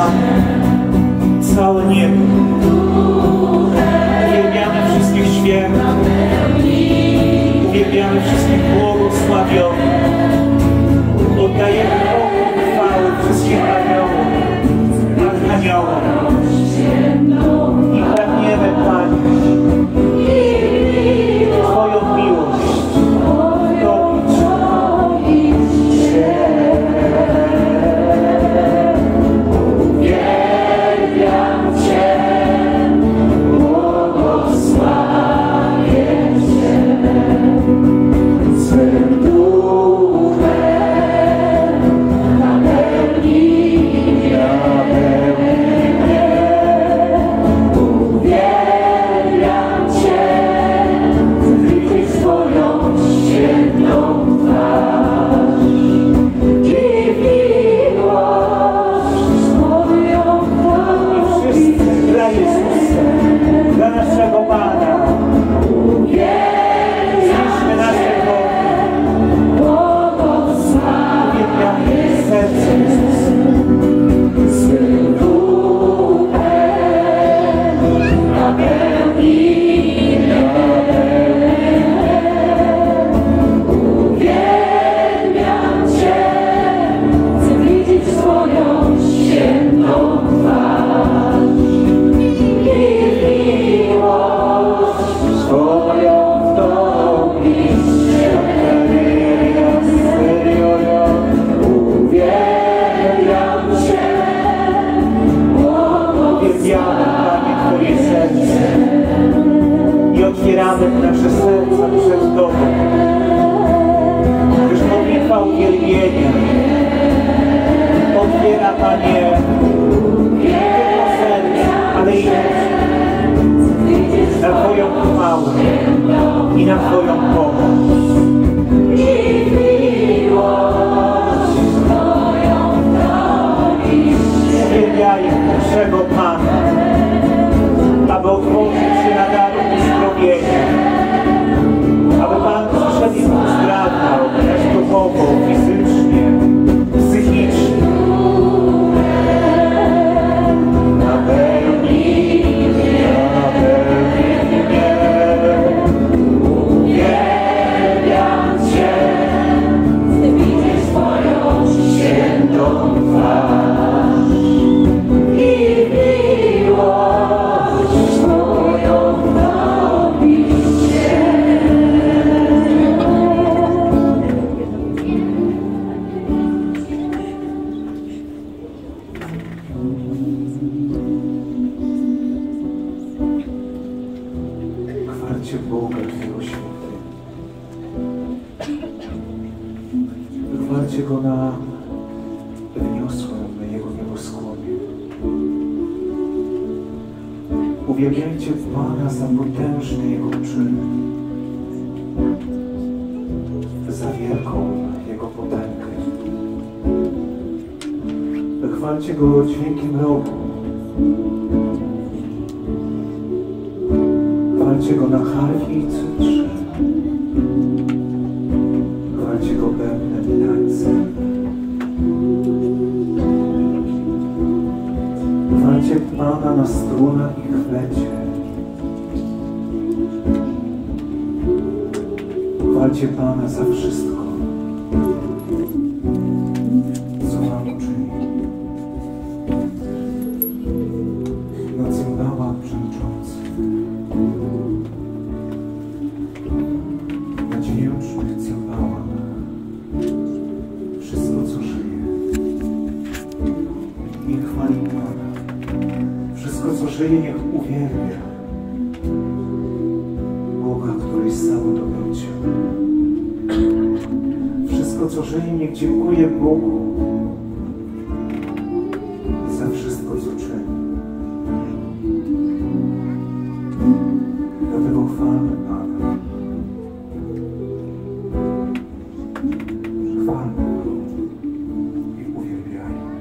całe niebo. Uwielbiamy wszystkich świętych, uwielbiamy wszystkich błogosławionych. Oddajemy Bogu chwałę wszystkim aniołom, archaniołom i pragniemy, Panie, Twoją miłość dobić Cię. Uwielbiam Cię, błogosławię Cię, swym duchem napełnij, napełnij mnie. Uwielbiam Cię, widzisz swoją świętą twarz i miłość swoją twarz. I wszyscy dla Jezusa, dla naszego Pana. Uwielbiamy nasze Boga, uwielbiamy serce Jezusa. Swym duchem napełnij mnie. Uwielbiam Cię, chcę widzieć swoją świętą twarz i miłość swoją dobić Cię. Uwielbiam Cię, uwielbiamy, Panie, Twoje serce i otwieramy nasze serca przed Tobą. Gdyż modlitwa uwielbienia otwiera, Panie, nie tylko serce, ale i na Twoją chwałę i na Twoją pomoc. Uwielbiajmy naszego Pana, aby otworzyć się na dar uzdrowienia, aby Pan przyszedł i uzdrawiał nas duchowo, fizycznie, psychicznie. Napełnij mnie, napełnij mnie. Uwielbiam Cię, chcę widzieć Twoją świętą twarz i miłość swoją dobić Cię. Chwalcie Boga w Jego świętym. Chwalcie Go na wniosłym, na Jego nieboskłonie. Uwielbiajcie Pana za potężny Jego czyn, za wielką Jego potęgę. Chwalcie Go dźwiękiem rogu. Chwalcie Go na harfie i cytrze. Chwalcie Go bębnem i tańcem. Chwalcie Pana na strunach i flecie. Chwalcie Pana za wszystko, co Wam uczyni. Na cymbałach brzęczących, na dźwięcznych cymbałach, wszystko, co żyje, niech chwali Pana. Wszystko, co żyje, niech uwielbia Boga, który jest całą dobrocią. Wszystko, co żyje, niech dziękuję Bogu za wszystko, co czyni. Dlatego chwalmy Pana. Chwalmy Go i uwielbiajmy.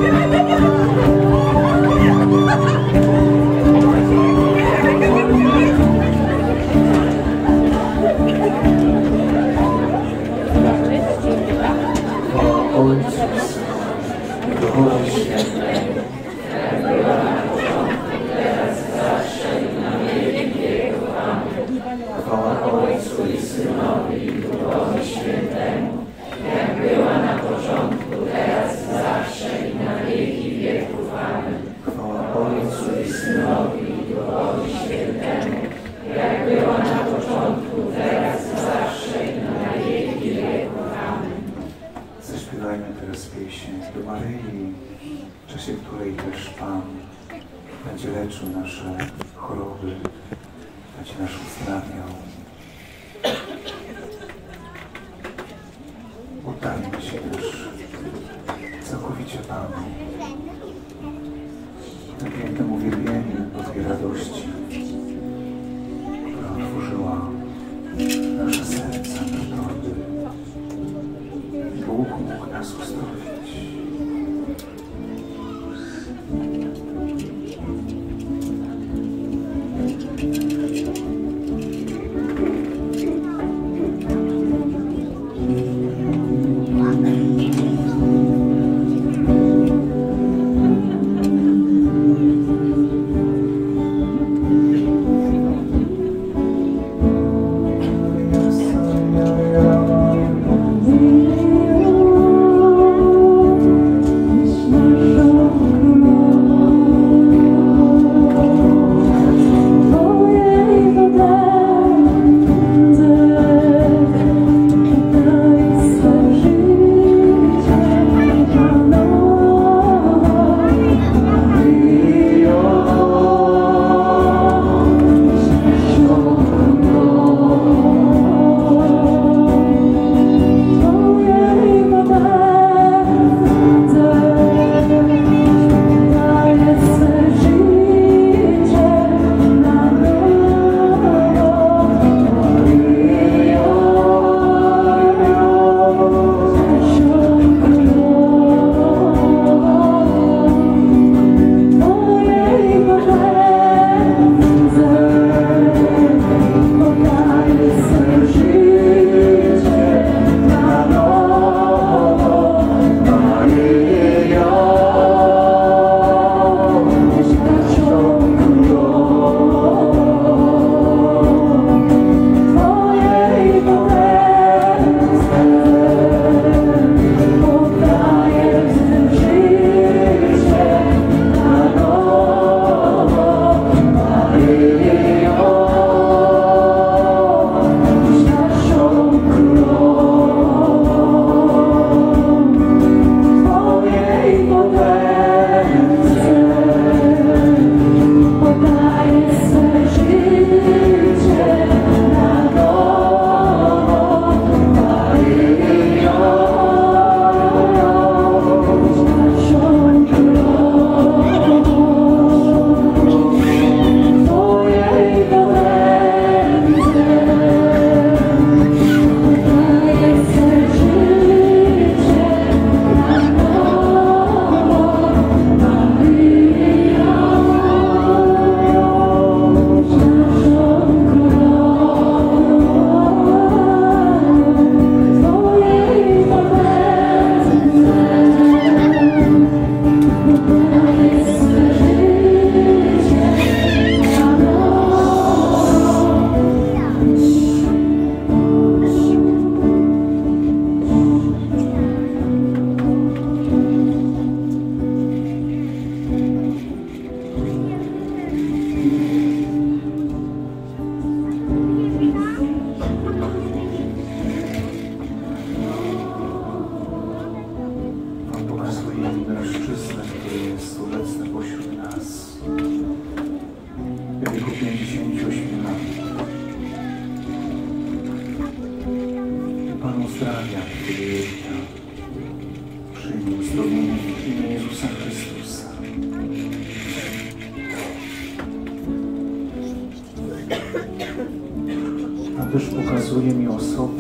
też pokazuje mi osoby,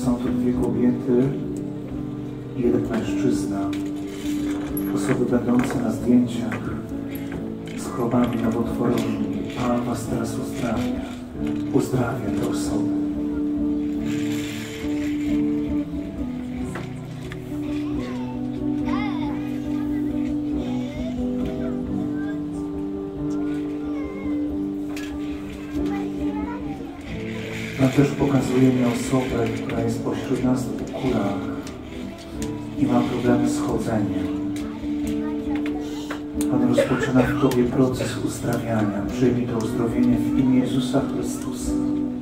są to dwie kobiety i jeden mężczyzna. Osoby będące na zdjęciach z chorobami nowotworowymi. Pan was teraz uzdrawia. Uzdrawia te osoby. Pan też pokazuje mi osobę, która jest pośród nas w kulach i ma problemy z chodzeniem. Pan rozpoczyna w Tobie proces uzdrawiania. Przyjmij to uzdrowienie w imię Jezusa Chrystusa.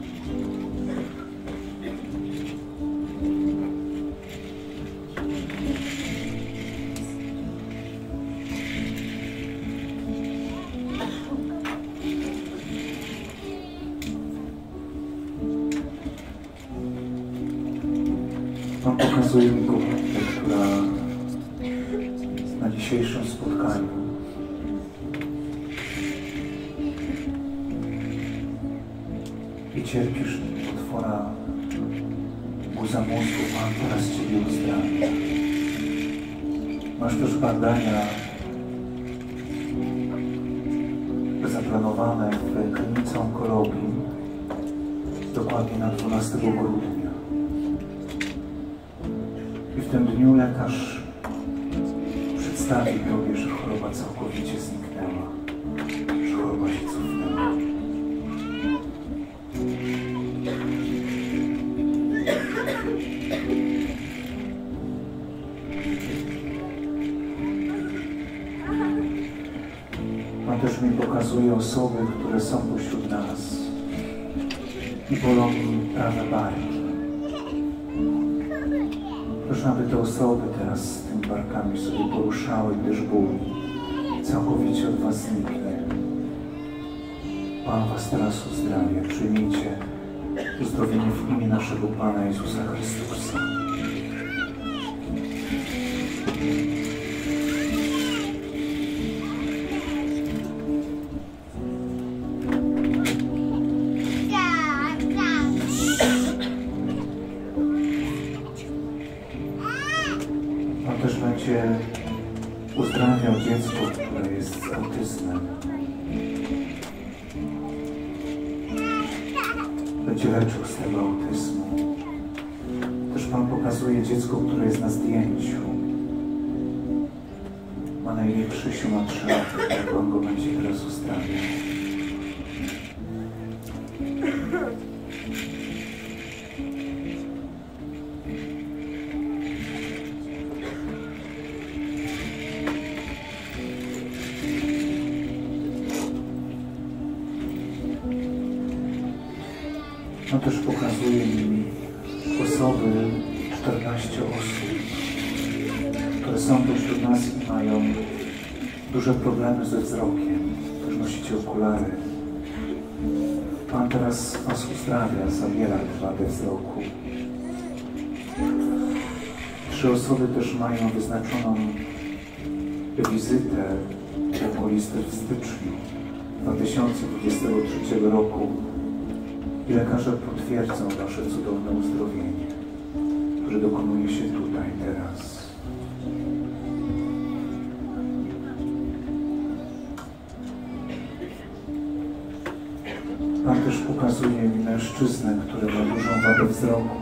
Pan pokazuje mi kobietę, która na dzisiejszym spotkaniu i cierpisz potwora guza mózgu. Pan teraz Ciebie uzdrawia. Masz też badania zaplanowane w klinice onkologii dokładnie na dwunastego grudnia. I w tym dniu lekarz przedstawi Tobie, że choroba całkowicie zniknęła, że choroba się cofnęła. Pan też mi pokazuje osoby, które są pośród nas i bolą prawe barki. Proszę, aby te osoby teraz z tymi barkami sobie poruszały, gdyż ból całkowicie od Was zniknie. Pan Was teraz uzdrawia. Przyjmijcie uzdrowienie w imię naszego Pana Jezusa Chrystusa. Pan też będzie uzdrawiał dziecko, które jest z autyzmem. Będzie leczył z tego autyzmu. Też Pan pokazuje dziecko, które jest na zdjęciu. Ma na imię Krzysiu, ma trzy lata, jak On go będzie teraz uzdrawiał. On też pokazuje mi osoby, czternaście osób, które są pośród nas i mają duże problemy ze wzrokiem. Też nosicie okulary. Pan teraz Was uzdrawia, zabiera wadę wzroku. Trzy osoby też mają wyznaczoną wizytę do okulisty w styczniu dwa tysiące dwudziestego trzeciego roku. I lekarze potwierdzą Wasze cudowne uzdrowienie, które dokonuje się tutaj, teraz. Pan też pokazuje mi mężczyznę, który ma dużą wadę wzroku.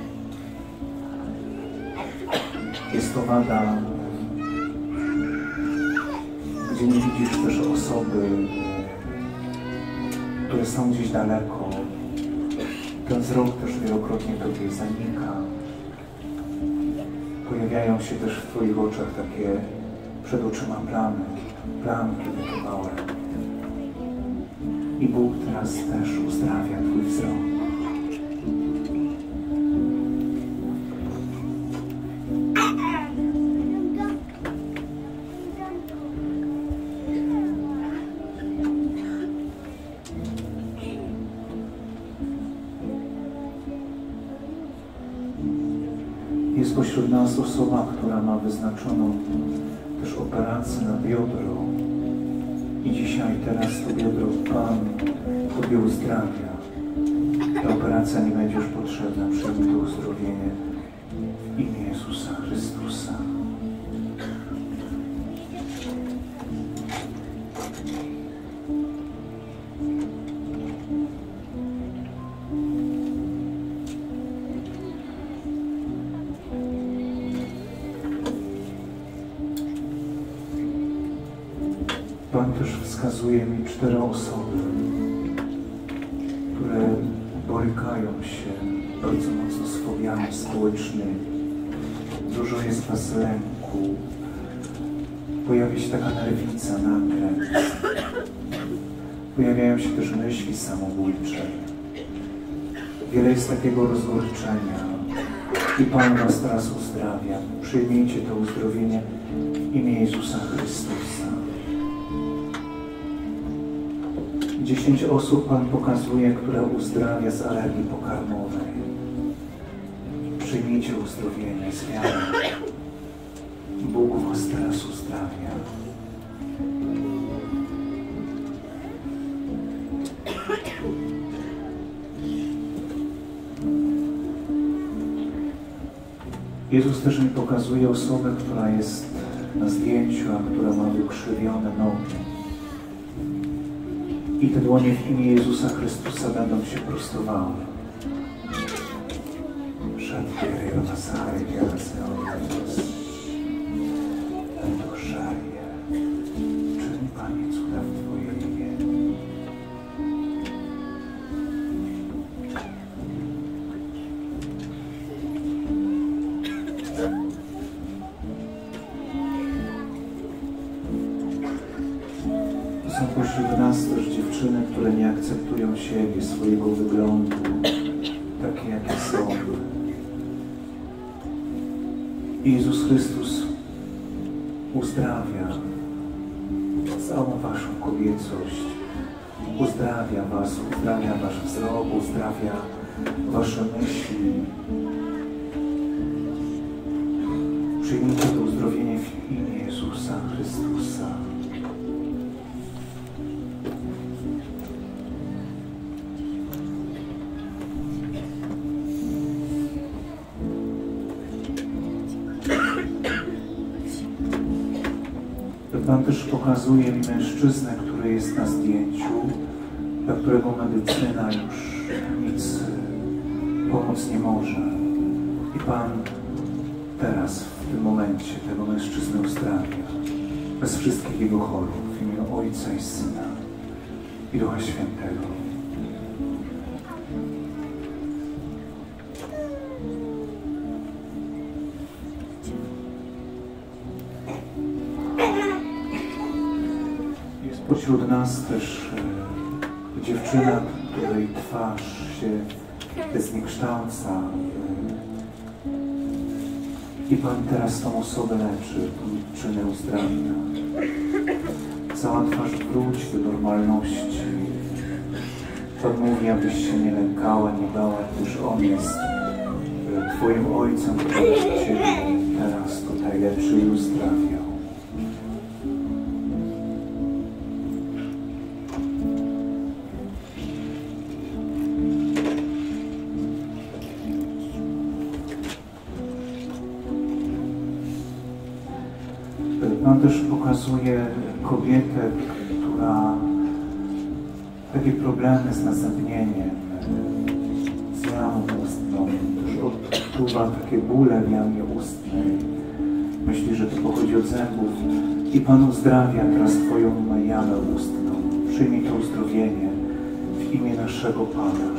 Jest to wada, gdzie nie widzisz też osoby, które są gdzieś daleko. Ten wzrok też wielokrotnie Tobie zanika. Pojawiają się też w Twoich oczach takie przed oczyma plamy, plamki takie małe. I Bóg teraz też uzdrawia Twój wzrok. Jest pośród nas osoba, która ma wyznaczoną też operację na biodro. I dzisiaj, teraz to biodro Pan Tobie uzdrawia. Ta operacja nie będzie już potrzebna, przyjmij to uzdrowienie. Pan też wskazuje mi cztery osoby, które borykają się bardzo mocno z fobiami społecznymi. Dużo jest was lęku. Pojawia się taka nerwica, nakręt. Pojawiają się też myśli samobójcze. Wiele jest takiego rozgorczenia. I Pan was teraz uzdrawia. Przyjmijcie to uzdrowienie w imię Jezusa Chrystusa. Dziesięć osób Pan pokazuje, które uzdrawia z alergii pokarmowej. Przyjmijcie uzdrowienie z wiarą. Bóg was teraz uzdrawia. Jezus też mi pokazuje osobę, która jest na zdjęciu, a która ma wykrzywione nogi. I te dłonie w imię Jezusa Chrystusa będą się prostowały. Czyń, Panie, cuda w Twoje imię. Są pośród nas też dziewczyny, które nie akceptują siebie, swojego wyglądu, takie jakie są. I Jezus Chrystus uzdrawia całą waszą kobiecość, uzdrawia was, uzdrawia wasz wzrok, uzdrawia wasze myśli. Przyjmijcie to uzdrowienie w imię Jezusa Chrystusa. Pan też pokazuje mi mężczyznę, który jest na zdjęciu, dla którego medycyna już nic pomóc nie może. I Pan teraz, w tym momencie, tego mężczyznę uzdrawia bez wszystkich jego chorób, w imię Ojca i Syna i Ducha Świętego. Pośród nas też e, dziewczyna, której twarz się zniekształca. E, I Pan teraz tą osobę leczy, tą czynę uzdrawia. Cała twarz wróci do normalności. Pan mówi, abyś się nie lękała, nie bała, gdyż On jest e, Twoim Ojcem, który Ciebie teraz tutaj leczy i uzdrawia. Pan też pokazuje kobietę, która takie problemy z nazębnieniem, z jamą ustną, też odczuwa takie bóle w jamie ustnej. Myśli, że to pochodzi od zębów. I Pan uzdrawia teraz Twoją jamę ustną. Przyjmij to uzdrowienie w imię naszego Pana.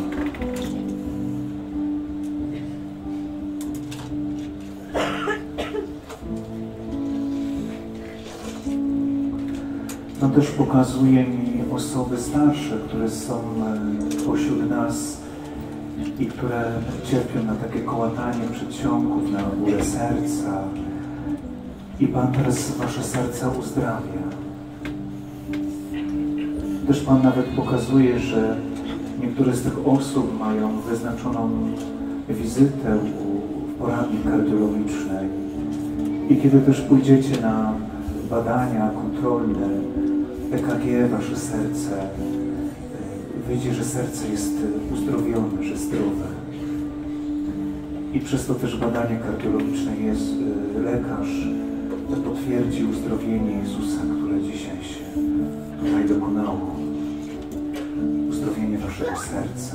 Pan też pokazuje mi osoby starsze, które są pośród nas i które cierpią na takie kołatanie przedsionków, na bóle serca. I Pan teraz wasze serca uzdrawia. Też Pan nawet pokazuje, że niektóre z tych osób mają wyznaczoną wizytę w poradni kardiologicznej. I kiedy też pójdziecie na badania kontrolne, E K G, wasze serce, wyjdzie, że serce jest uzdrowione, że zdrowe. I przez to też badanie kardiologiczne jest, lekarz potwierdzi uzdrowienie Jezusa, które dzisiaj się tutaj dokonało. Uzdrowienie waszego serca.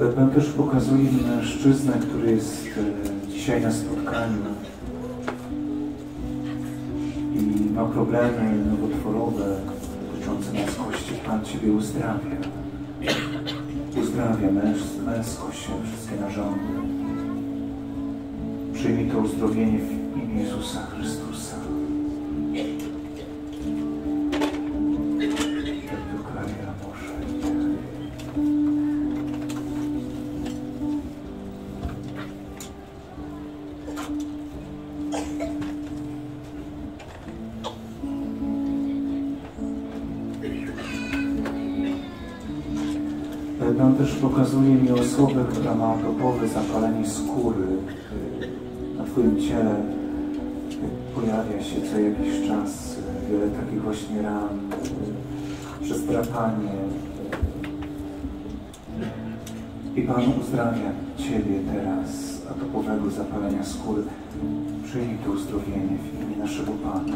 Pan też pokazuje mi mężczyznę, który jest dzisiaj na spotkaniu i ma problemy nowotworowe dotyczące męskości. Pan Ciebie uzdrawia. Uzdrawia męs- męskość, wszystkie narządy. Przyjmij to uzdrowienie w imię Jezusa Chrystusa. Pan też pokazuje mi osobę, która ma topowe zapalenie skóry. Na Twoim ciele pojawia się co jakiś czas wiele takich właśnie ran, przezdrapanie. I Pan uzdrawia Ciebie teraz atopowego zapalenia skóry. Przyjmij to uzdrowienie w imię naszego Pana.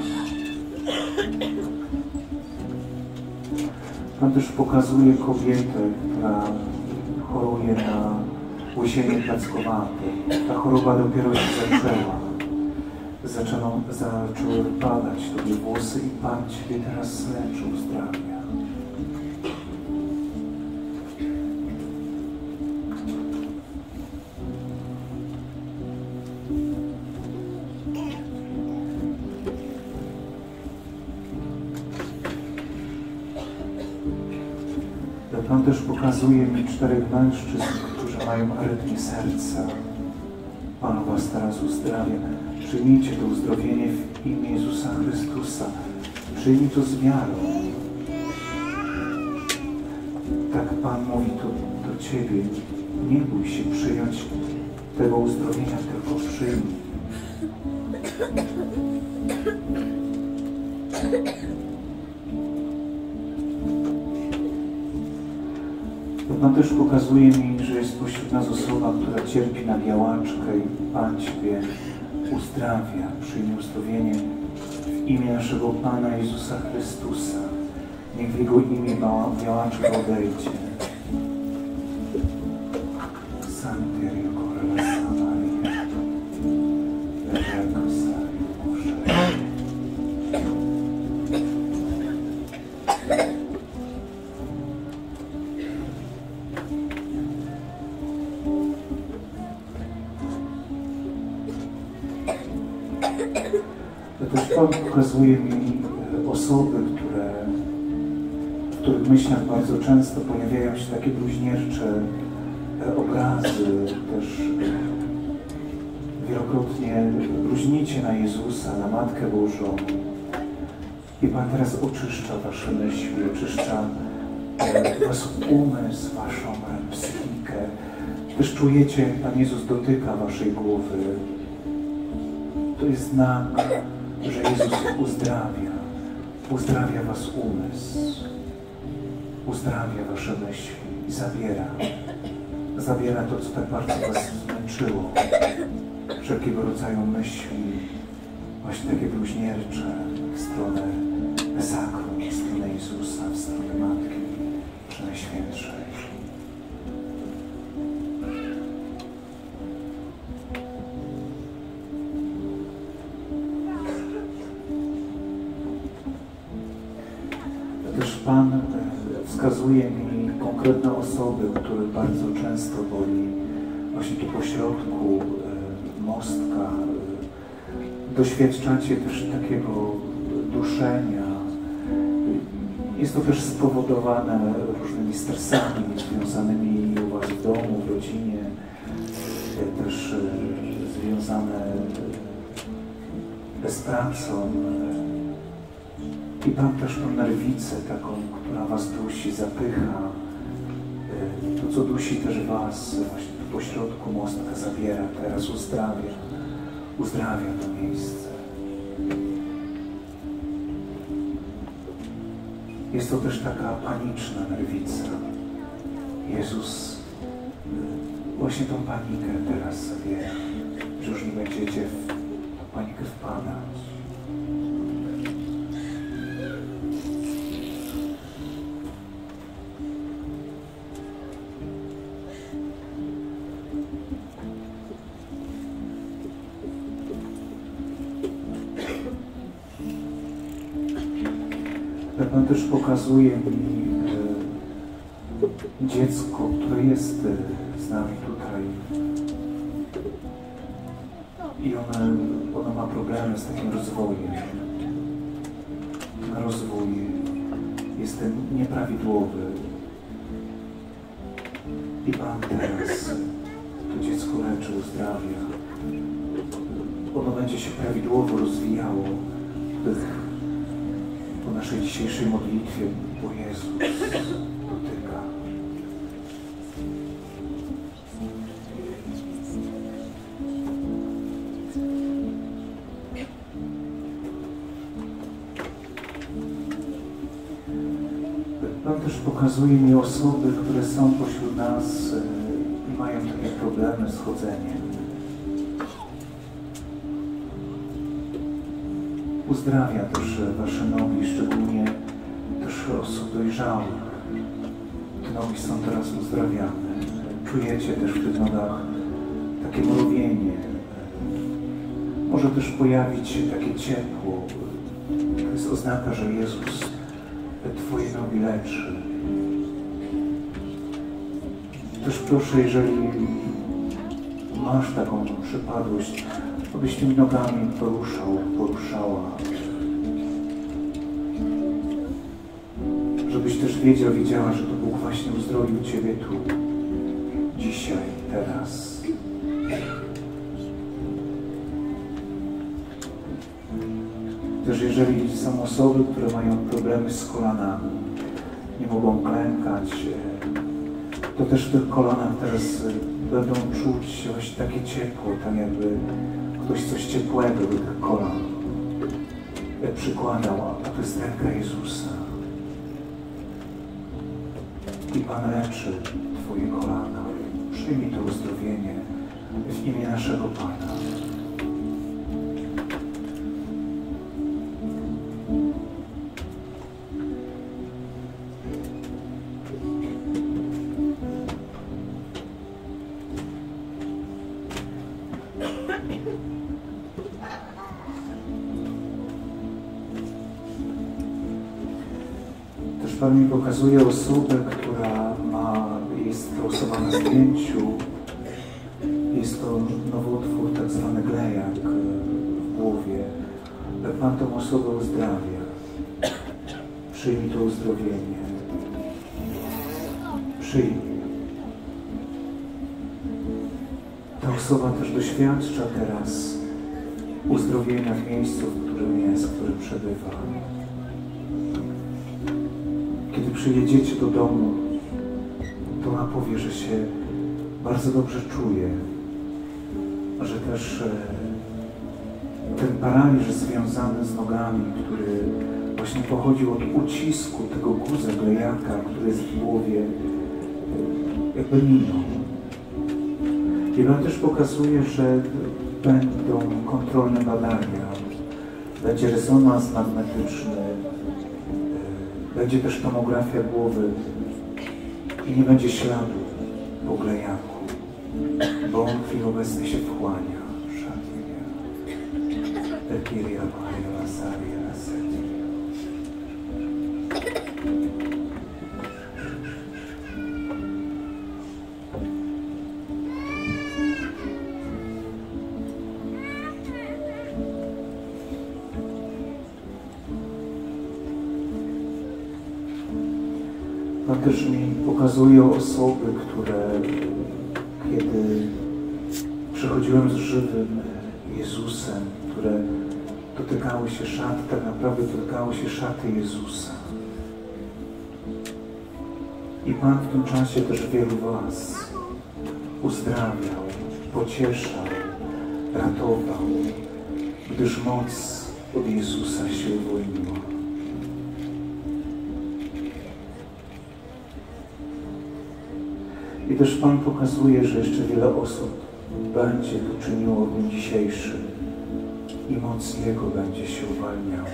Pan też pokazuje kobietę, która choruje na łysienie plackowate. Ta choroba dopiero się zaczęła. Zaczęło, zaczęły wypadać Tobie włosy i Pan Ciebie teraz leczy, uzdrawia. Pan też pokazuje mi czterech mężczyzn, którzy mają arytmię serca. Pan Was teraz uzdrawia. Przyjmijcie to uzdrowienie w imię Jezusa Chrystusa. Przyjmij to z wiarą. Tak Pan mówi to do Ciebie. Nie bój się przyjąć tego uzdrowienia, tylko przyjmij. Pan też pokazuje mi, że jest pośród nas osoba, która cierpi na białaczkę i Pan Ciebie uzdrawia. Przyjmij uzdrowienie w imię naszego Pana Jezusa Chrystusa. Niech w Jego imię białaczka odejdzie. Santerio Corella Samaria. Leżeko Sari Muszę. Też Pan pokazuje mi osoby, które, w których myślach bardzo często pojawiają się takie bluźniercze obrazy, też wielokrotnie bluźnicie na Jezusa, na Matkę Bożą. I Pan teraz oczyszcza Wasze myśli, oczyszcza Was umysł, Waszą psychikę. Też czujecie, jak Pan Jezus dotyka Waszej głowy. To jest znak, że Jezus uzdrawia. Uzdrawia Was umysł. Uzdrawia Wasze myśli i zabiera. Zabiera to, co tak bardzo Was zmęczyło. Wszelkiego rodzaju myśli, właśnie takie bluźniercze, w stronę sakrum, w stronę Jezusa, w stronę Matki Przenajświętszej. Też Pan wskazuje mi konkretne osoby, które bardzo często boli właśnie tu po środku mostka. Doświadczacie też takiego duszenia. Jest to też spowodowane różnymi stresami związanymi u Was w domu, w rodzinie, też związane z pracą. I Pan też tą nerwicę taką, która Was dusi, zapycha. To, co dusi też Was, właśnie tu po środku mostka zabiera, teraz uzdrawia. Uzdrawia to miejsce. Jest to też taka paniczna nerwica. Jezus właśnie tą panikę teraz zabiera, że już nie będziecie w panikę wpadać. Pan też pokazuje mi e, dziecko, które jest e, z nami tutaj. I ona, ona ma problemy z takim rozwojem. Ten rozwój jest ten nieprawidłowy. I Pan teraz to dziecko leczy, uzdrawia. Ono będzie się prawidłowo rozwijało po naszej dzisiejszej modlitwie, bo Jezus dotyka. Pan też pokazuje mi osoby, które są pośród nas i mają takie problemy z chodzeniem. Uzdrawia też wasze nogi, szczególnie też osób dojrzałych. Te nogi są teraz uzdrawiane. Czujecie też w tych nogach takie mrowienie. Może też pojawić się takie ciepło. To jest oznaka, że Jezus Twoje nogi leczy. Też proszę, jeżeli masz taką przypadłość, abyś tymi nogami poruszał, poruszała. Żebyś też wiedział, wiedziała, że to Bóg właśnie uzdrowił Ciebie tu, dzisiaj, teraz. Też jeżeli są osoby, które mają problemy z kolanami, nie mogą klękać, to też w tych kolanach teraz będą czuć właśnie takie ciepło, tak jakby ktoś coś ciepłego do tych kolan przykładał, a to jest ręka Jezusa. I Pan leczy Twoje kolana. Przyjmij to uzdrowienie w imię naszego Pana. Pan mi pokazuje osobę, która ma, jest to osoba na zdjęciu. Jest to nowotwór, tak zwany glejak w głowie. Pan tą osobę uzdrawia. Przyjmij to uzdrowienie. Przyjmij. Ta osoba też doświadcza teraz uzdrowienia w miejscu, w którym jest, w którym przebywa. Kiedy przyjedziecie do domu, to ona powie, że się bardzo dobrze czuje, że też ten paraliż związany z nogami, który właśnie pochodził od ucisku tego guza glejaka, który jest w głowie, jakby minął. I Pan też pokazuje, że będą kontrolne badania, będzie rezonans magnetyczny, będzie też tomografia głowy i nie będzie śladu po glejaku, bo on w chwili obecnej się wchłania. Pan też mi pokazuje osoby, które kiedy przechodziłem z żywym Jezusem, które dotykały się szat, tak naprawdę dotykały się szaty Jezusa. I Pan w tym czasie też wielu was uzdrawiał, pocieszał, ratował, gdyż moc od Jezusa się uwolniła. I też Pan pokazuje, że jeszcze wiele osób będzie to czyniło w dniu dzisiejszym i moc Jego będzie się uwalniała.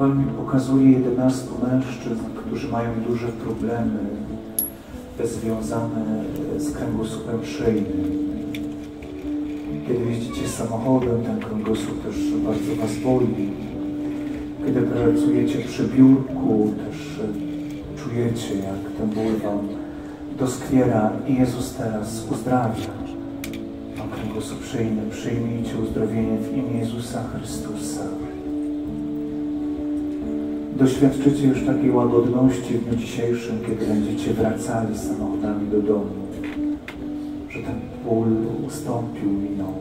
Pan mi pokazuje jedenastu mężczyzn, którzy mają duże problemy związane z kręgosłupem szyjnym. Kiedy jeździcie samochodem, ten kręgosłup też bardzo Was boli. Kiedy pracujecie przy biurku, też czujecie, jak ten ból Wam doskwiera i Jezus teraz uzdrawia. Mam kręgosłup szyjny, przyjmijcie uzdrowienie w imię Jezusa Chrystusa. Doświadczycie już takiej łagodności w dniu dzisiejszym, kiedy będziecie wracali samochodami do domu, że ten ból ustąpił, minął.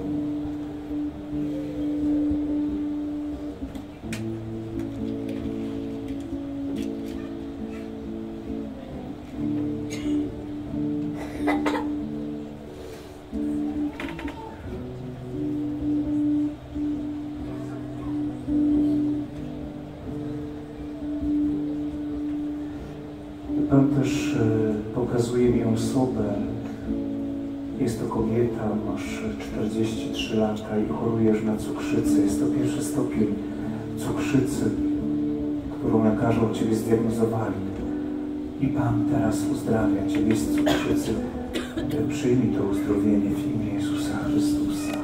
Pan też pokazuje mi osobę. Jest to kobieta, masz czterdzieści trzy lata i chorujesz na cukrzycę. Jest to pierwszy stopień cukrzycy, którą lekarze u Ciebie zdiagnozowali. I Pan teraz uzdrawia Ciebie z cukrzycy. Przyjmij to uzdrowienie w imię Jezusa Chrystusa.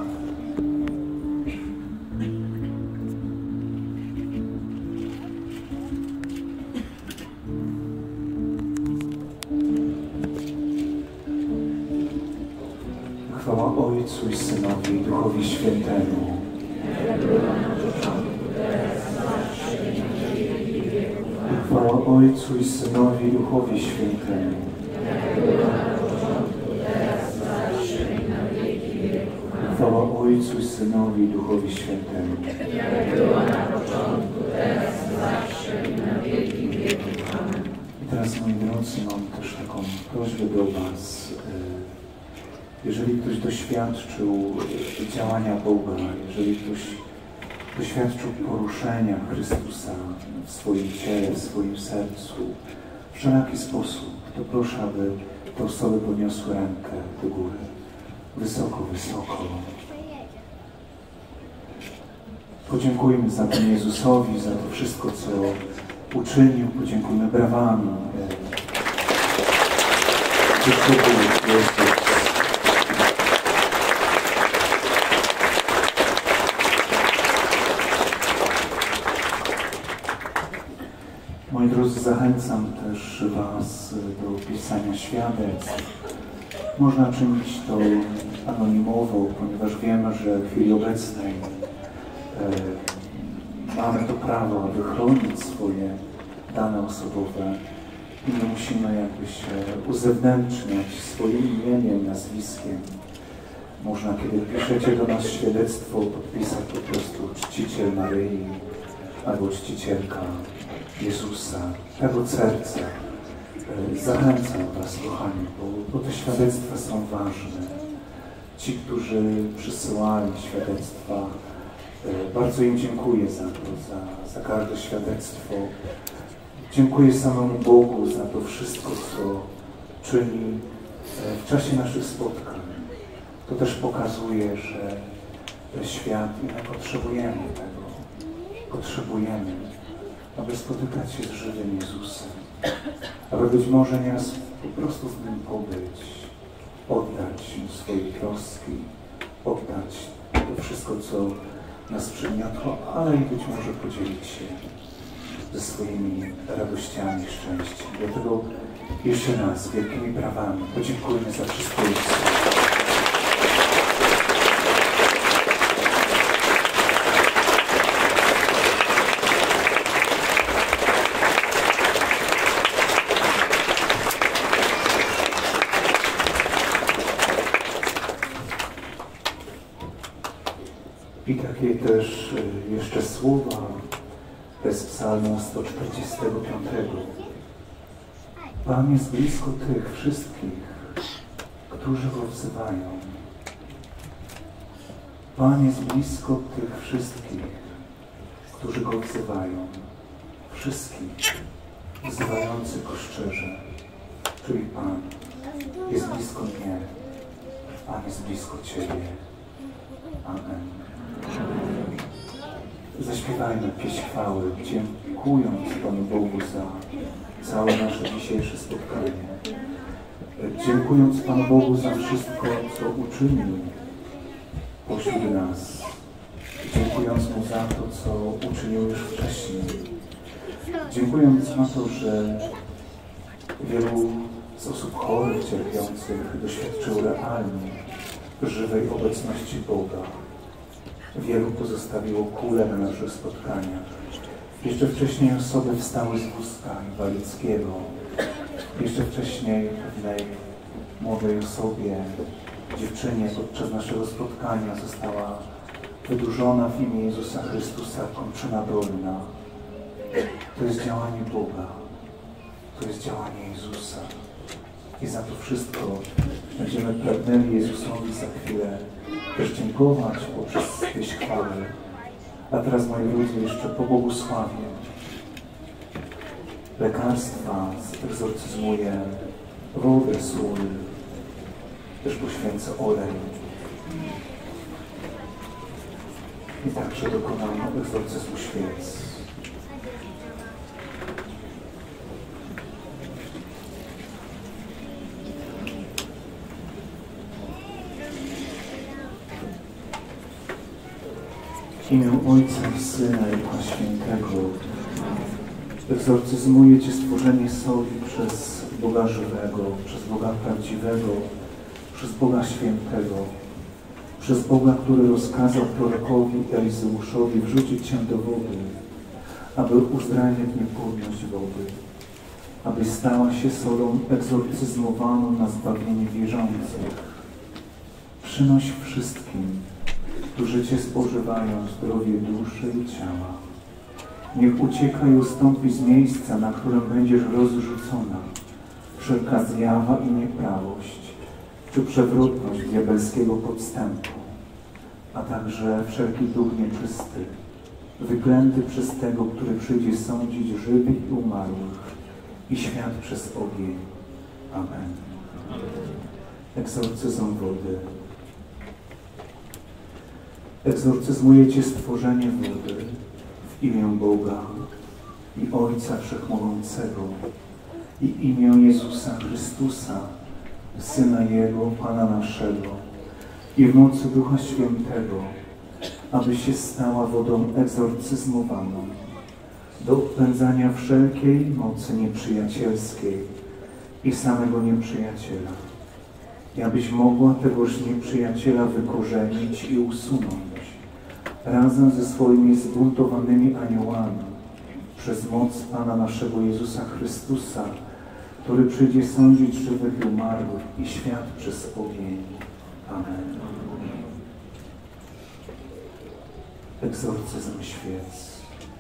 Chwała Ojcu i Synowi i Duchowi Świętemu. Chwała Ojcu i Synowi i Duchowi Świętemu. Chwała Ojcu i Synowi i Duchowi Świętemu. I teraz, moi drodzy, mam też taką prośbę do Was. Jeżeli ktoś doświadczył działania Boga, jeżeli ktoś doświadczył poruszenia Chrystusa w swoim ciele, w swoim sercu, w wszelaki sposób, to proszę, aby te osoby podniosły rękę do góry. Wysoko, wysoko. Podziękujmy za Panu Jezusowi, za to wszystko, co uczynił. Podziękujmy brawami. Jezus. Moi drodzy, zachęcam też Was do pisania świadectw. Można czynić to anonimowo, ponieważ wiemy, że w chwili obecnej e, mamy to prawo, aby chronić swoje dane osobowe i nie musimy jakby się uzewnętrzniać swoim imieniem, nazwiskiem. Można, kiedy piszecie do nas świadectwo, podpisać po prostu czciciel Maryi albo czcicielka Jezusa, tak od serca. Zachęcam Was, kochani, bo, bo te świadectwa są ważne. Ci, którzy przysyłali świadectwa, bardzo im dziękuję za to, za, za każde świadectwo. Dziękuję samemu Bogu za to wszystko, co czyni w czasie naszych spotkań. To też pokazuje, że świat, i my potrzebujemy tego. Potrzebujemy, aby spotykać się z żywym Jezusem, aby być może nieraz po prostu w nim pobyć, oddać Mu swoje troski, oddać to wszystko, co nas przygniotło, ale i być może podzielić się ze swoimi radościami, szczęściem. Dlatego jeszcze raz wielkimi brawami podziękujmy za wszystko Jezusa. I takie też jeszcze słowa z Psalmu sto czterdziestego piątego. Pan jest blisko tych wszystkich, którzy Go wzywają. Pan jest blisko tych wszystkich, którzy Go wzywają. Wszystkich wzywających Go szczerze. Czyli Pan jest blisko mnie. Pan jest blisko Ciebie. Amen. Zaśpiewajmy pieśń chwały, dziękując Panu Bogu za całe nasze dzisiejsze spotkanie. Dziękując Panu Bogu za wszystko, co uczynił pośród nas. Dziękując Mu za to, co uczynił już wcześniej. Dziękując na to, że wielu z osób chorych, cierpiących doświadczyło realnie żywej obecności Boga. Wielu pozostawiło kulę na naszych spotkaniach. Jeszcze wcześniej osoby wstały z wózka inwalidzkiego. Jeszcze wcześniej pewnej młodej osobie, dziewczynie podczas naszego spotkania została wydłużona w imię Jezusa Chrystusa kończyna dolna. To jest działanie Boga. To jest działanie Jezusa. I za to wszystko będziemy pragnęli Jezusowi za chwilę też dziękować poprzez pieśń chwały. A teraz, moi drodzy, jeszcze pobłogosławię. Lekarstwa zegzorcyzmuję, wodę, sól, też poświęcę olej. I także dokonam egzorcyzmu świec. W imię Ojca i Syna i Ducha Świętego egzorcyzmuje Cię stworzenie soli przez Boga żywego, przez Boga prawdziwego, przez Boga świętego, przez Boga, który rozkazał prorokowi Elizeuszowi wrzucić Cię do wody, aby uzdrawiać niepłodność wody, abyś stała się solą egzorcyzmowaną na zbawienie wierzących. Przynoś wszystkim, którzy Cię spożywają, zdrowie duszy i ciała. Niech ucieka i ustąpi z miejsca, na którym będziesz rozrzucona wszelka zjawa i nieprawość, czy przewrotność diabelskiego podstępu, a także wszelki duch nieczysty, wyklęty przez tego, który przyjdzie sądzić żywych i umarłych i świat przez ogień. Amen. Egzorcyzm wody. Egzorcyzmuje Cię stworzenie wody w imię Boga i Ojca Wszechmogącego i imię Jezusa Chrystusa, Syna Jego, Pana naszego, i w mocy Ducha Świętego, aby się stała wodą egzorcyzmowaną do odpędzania wszelkiej mocy nieprzyjacielskiej i samego nieprzyjaciela, i abyś mogła tegoż nieprzyjaciela wykorzenić i usunąć razem ze swoimi zbuntowanymi aniołami przez moc Pana naszego Jezusa Chrystusa, który przyjdzie sądzić żywych i umarłych i świat przez ogień. Amen. Egzorcyzm świec.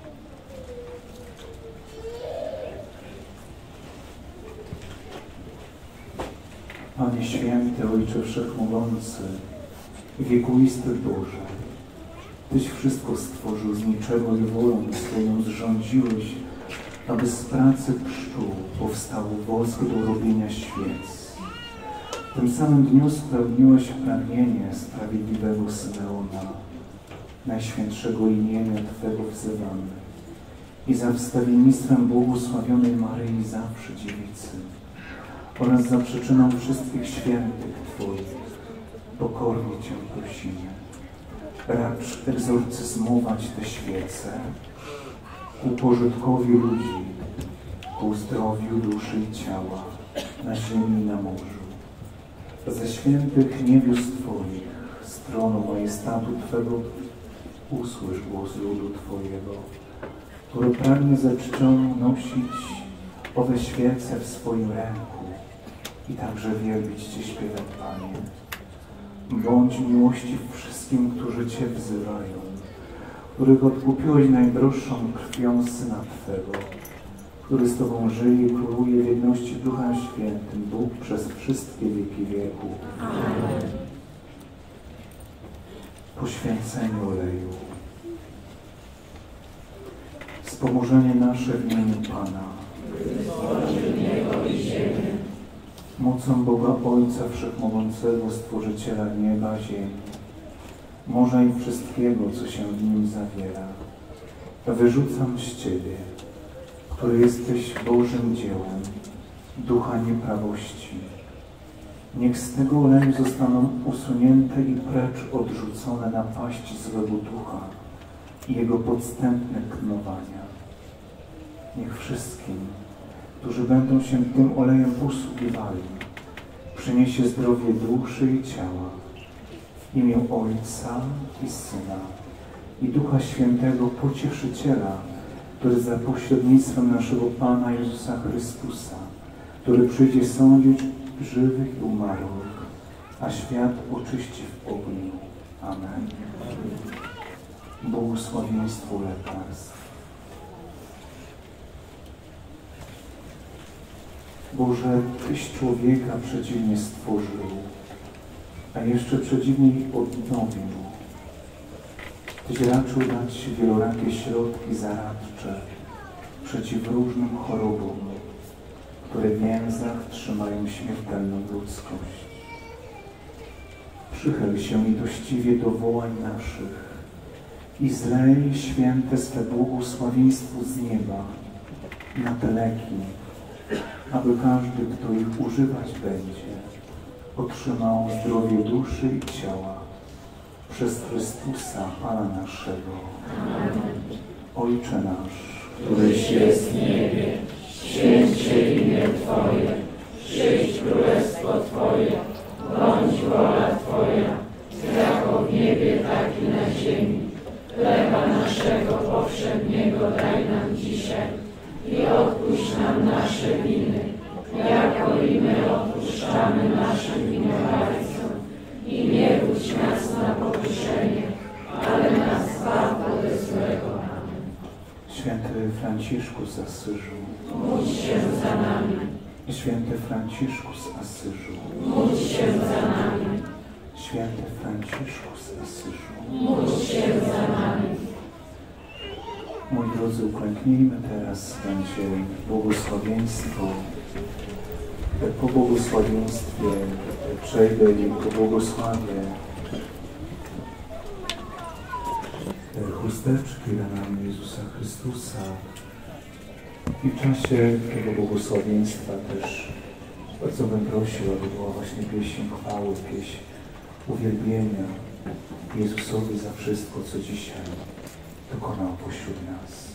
Panie Święty, Ojcze Wszechmogący, wiekuisty Boże, Tyś wszystko stworzył z niczego i wolą swoją zrządziłeś, aby z pracy pszczół powstał wosk do robienia świec. W tym samym dniu spełniłeś pragnienie sprawiedliwego Symeona, najświętszego imienia Twego wzywamy, i za wstawiennictwem błogosławionej Maryi zawsze dziewicy oraz za przyczyną wszystkich świętych Twoich pokornie Cię prosimy. Racz egzorcyzmować te świece ku pożytkowi ludzi, ku zdrowiu duszy i ciała, na ziemi i na morzu. Ze świętych niebios Twoich, z tronu majestatu Twego, usłysz głos ludu Twojego, który pragnie ze czcią nosić owe świece w swoim ręku i także wielbić Cię śpiewem, Panie. Bądź miłościw wszystkim, którzy Cię wzywają, których odkupiłeś najdroższą krwią Syna Twego, który z Tobą żyje i króluje w jedności Ducha Świętym, Bóg przez wszystkie wieki wieków. Amen. Poświęcenie oleju. Wspomożenie nasze w imieniu Pana. Mocą Boga Ojca Wszechmogącego, Stworzyciela nieba, ziemi, morza i wszystkiego, co się w nim zawiera, wyrzucam z Ciebie, który jesteś Bożym dziełem, ducha nieprawości. Niech z tego oleju zostaną usunięte i precz odrzucone napaści złego ducha i jego podstępne knowania. Niech wszystkim, którzy będą się tym olejem posługiwali, przyniesie zdrowie duszy i ciała w imię Ojca i Syna i Ducha Świętego, Pocieszyciela, który za pośrednictwem naszego Pana Jezusa Chrystusa, który przyjdzie sądzić żywych i umarłych, a świat oczyści w ogniu. Amen. Błogosławieństwo lekarstw. Boże, Tyś człowieka przedziwnie stworzył, a jeszcze przedziwniej odnowił. Tyś raczył dać wielorakie środki zaradcze przeciw różnym chorobom, które w więzach trzymają śmiertelną ludzkość. Przychyl się miłościwie do wołań naszych i zlej święte swe błogosławieństwo z nieba na te leki, aby każdy, kto ich używać będzie, otrzymał zdrowie duszy i ciała przez Chrystusa, Pana naszego. Amen. Ojcze nasz, któryś jest w niebie, święć się imię Twoje, przyjdź królestwo Twoje, bądź wola Twoja, jako w niebie, tak i na ziemi. Chleba naszego powszedniego daj nam dzisiaj i odpuść nam nasze winy, jako i my odpuszczamy naszym winowajcom. I nie wódź nas na pokuszenie, ale nas zbaw ode złego. Amen. Święty Franciszku z Asyżu, módl się za nami. Święty Franciszku z Asyżu, módl się za nami. Święty Franciszku z Asyżu, módl się za nami. Moi drodzy, uklęknijmy teraz, będzie błogosławieństwo. Po błogosławieństwie przejdę i pobłogosławię chusteczki ranami Jezusa Chrystusa. I w czasie tego błogosławieństwa też bardzo bym prosił, aby była właśnie pieśń chwały, pieśń uwielbienia Jezusowi za wszystko, co dzisiaj dokonał pośród nas.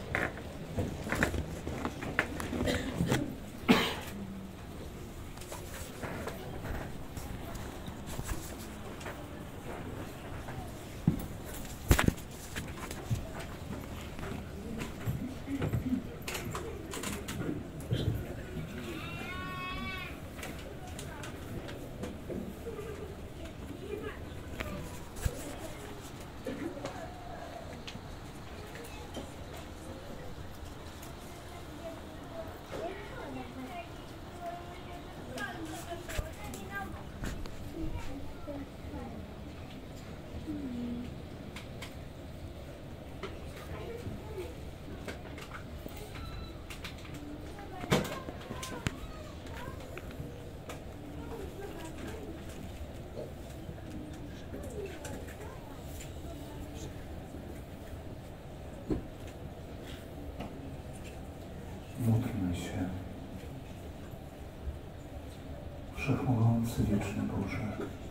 Módlmy się. Wszechmogący, wieczny Boże,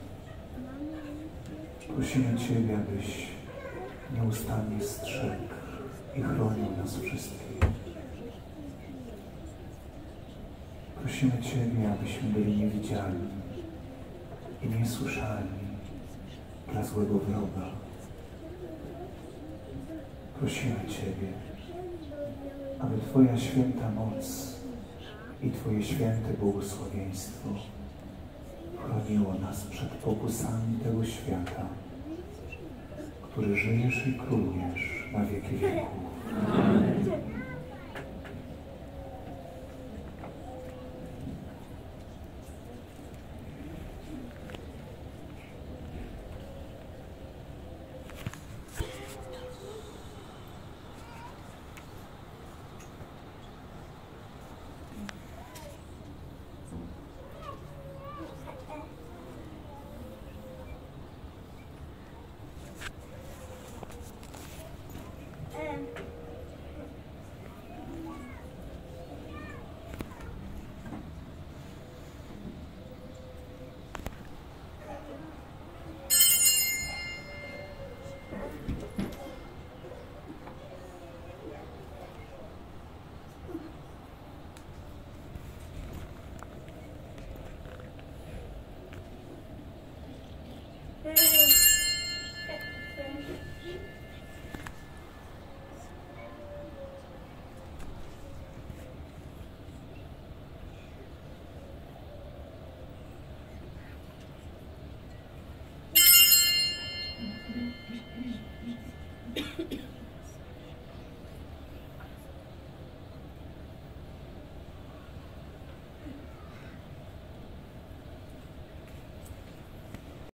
prosimy Ciebie, abyś nieustannie strzegł i chronił nas wszystkich. Prosimy Ciebie, abyśmy byli niewidzialni i niesłyszalni dla złego wroga. Prosimy Ciebie, aby Twoja święta moc i Twoje święte błogosławieństwo chroniło nas przed pokusami tego świata, który żyjesz i królujesz na wieki wieków. Amen.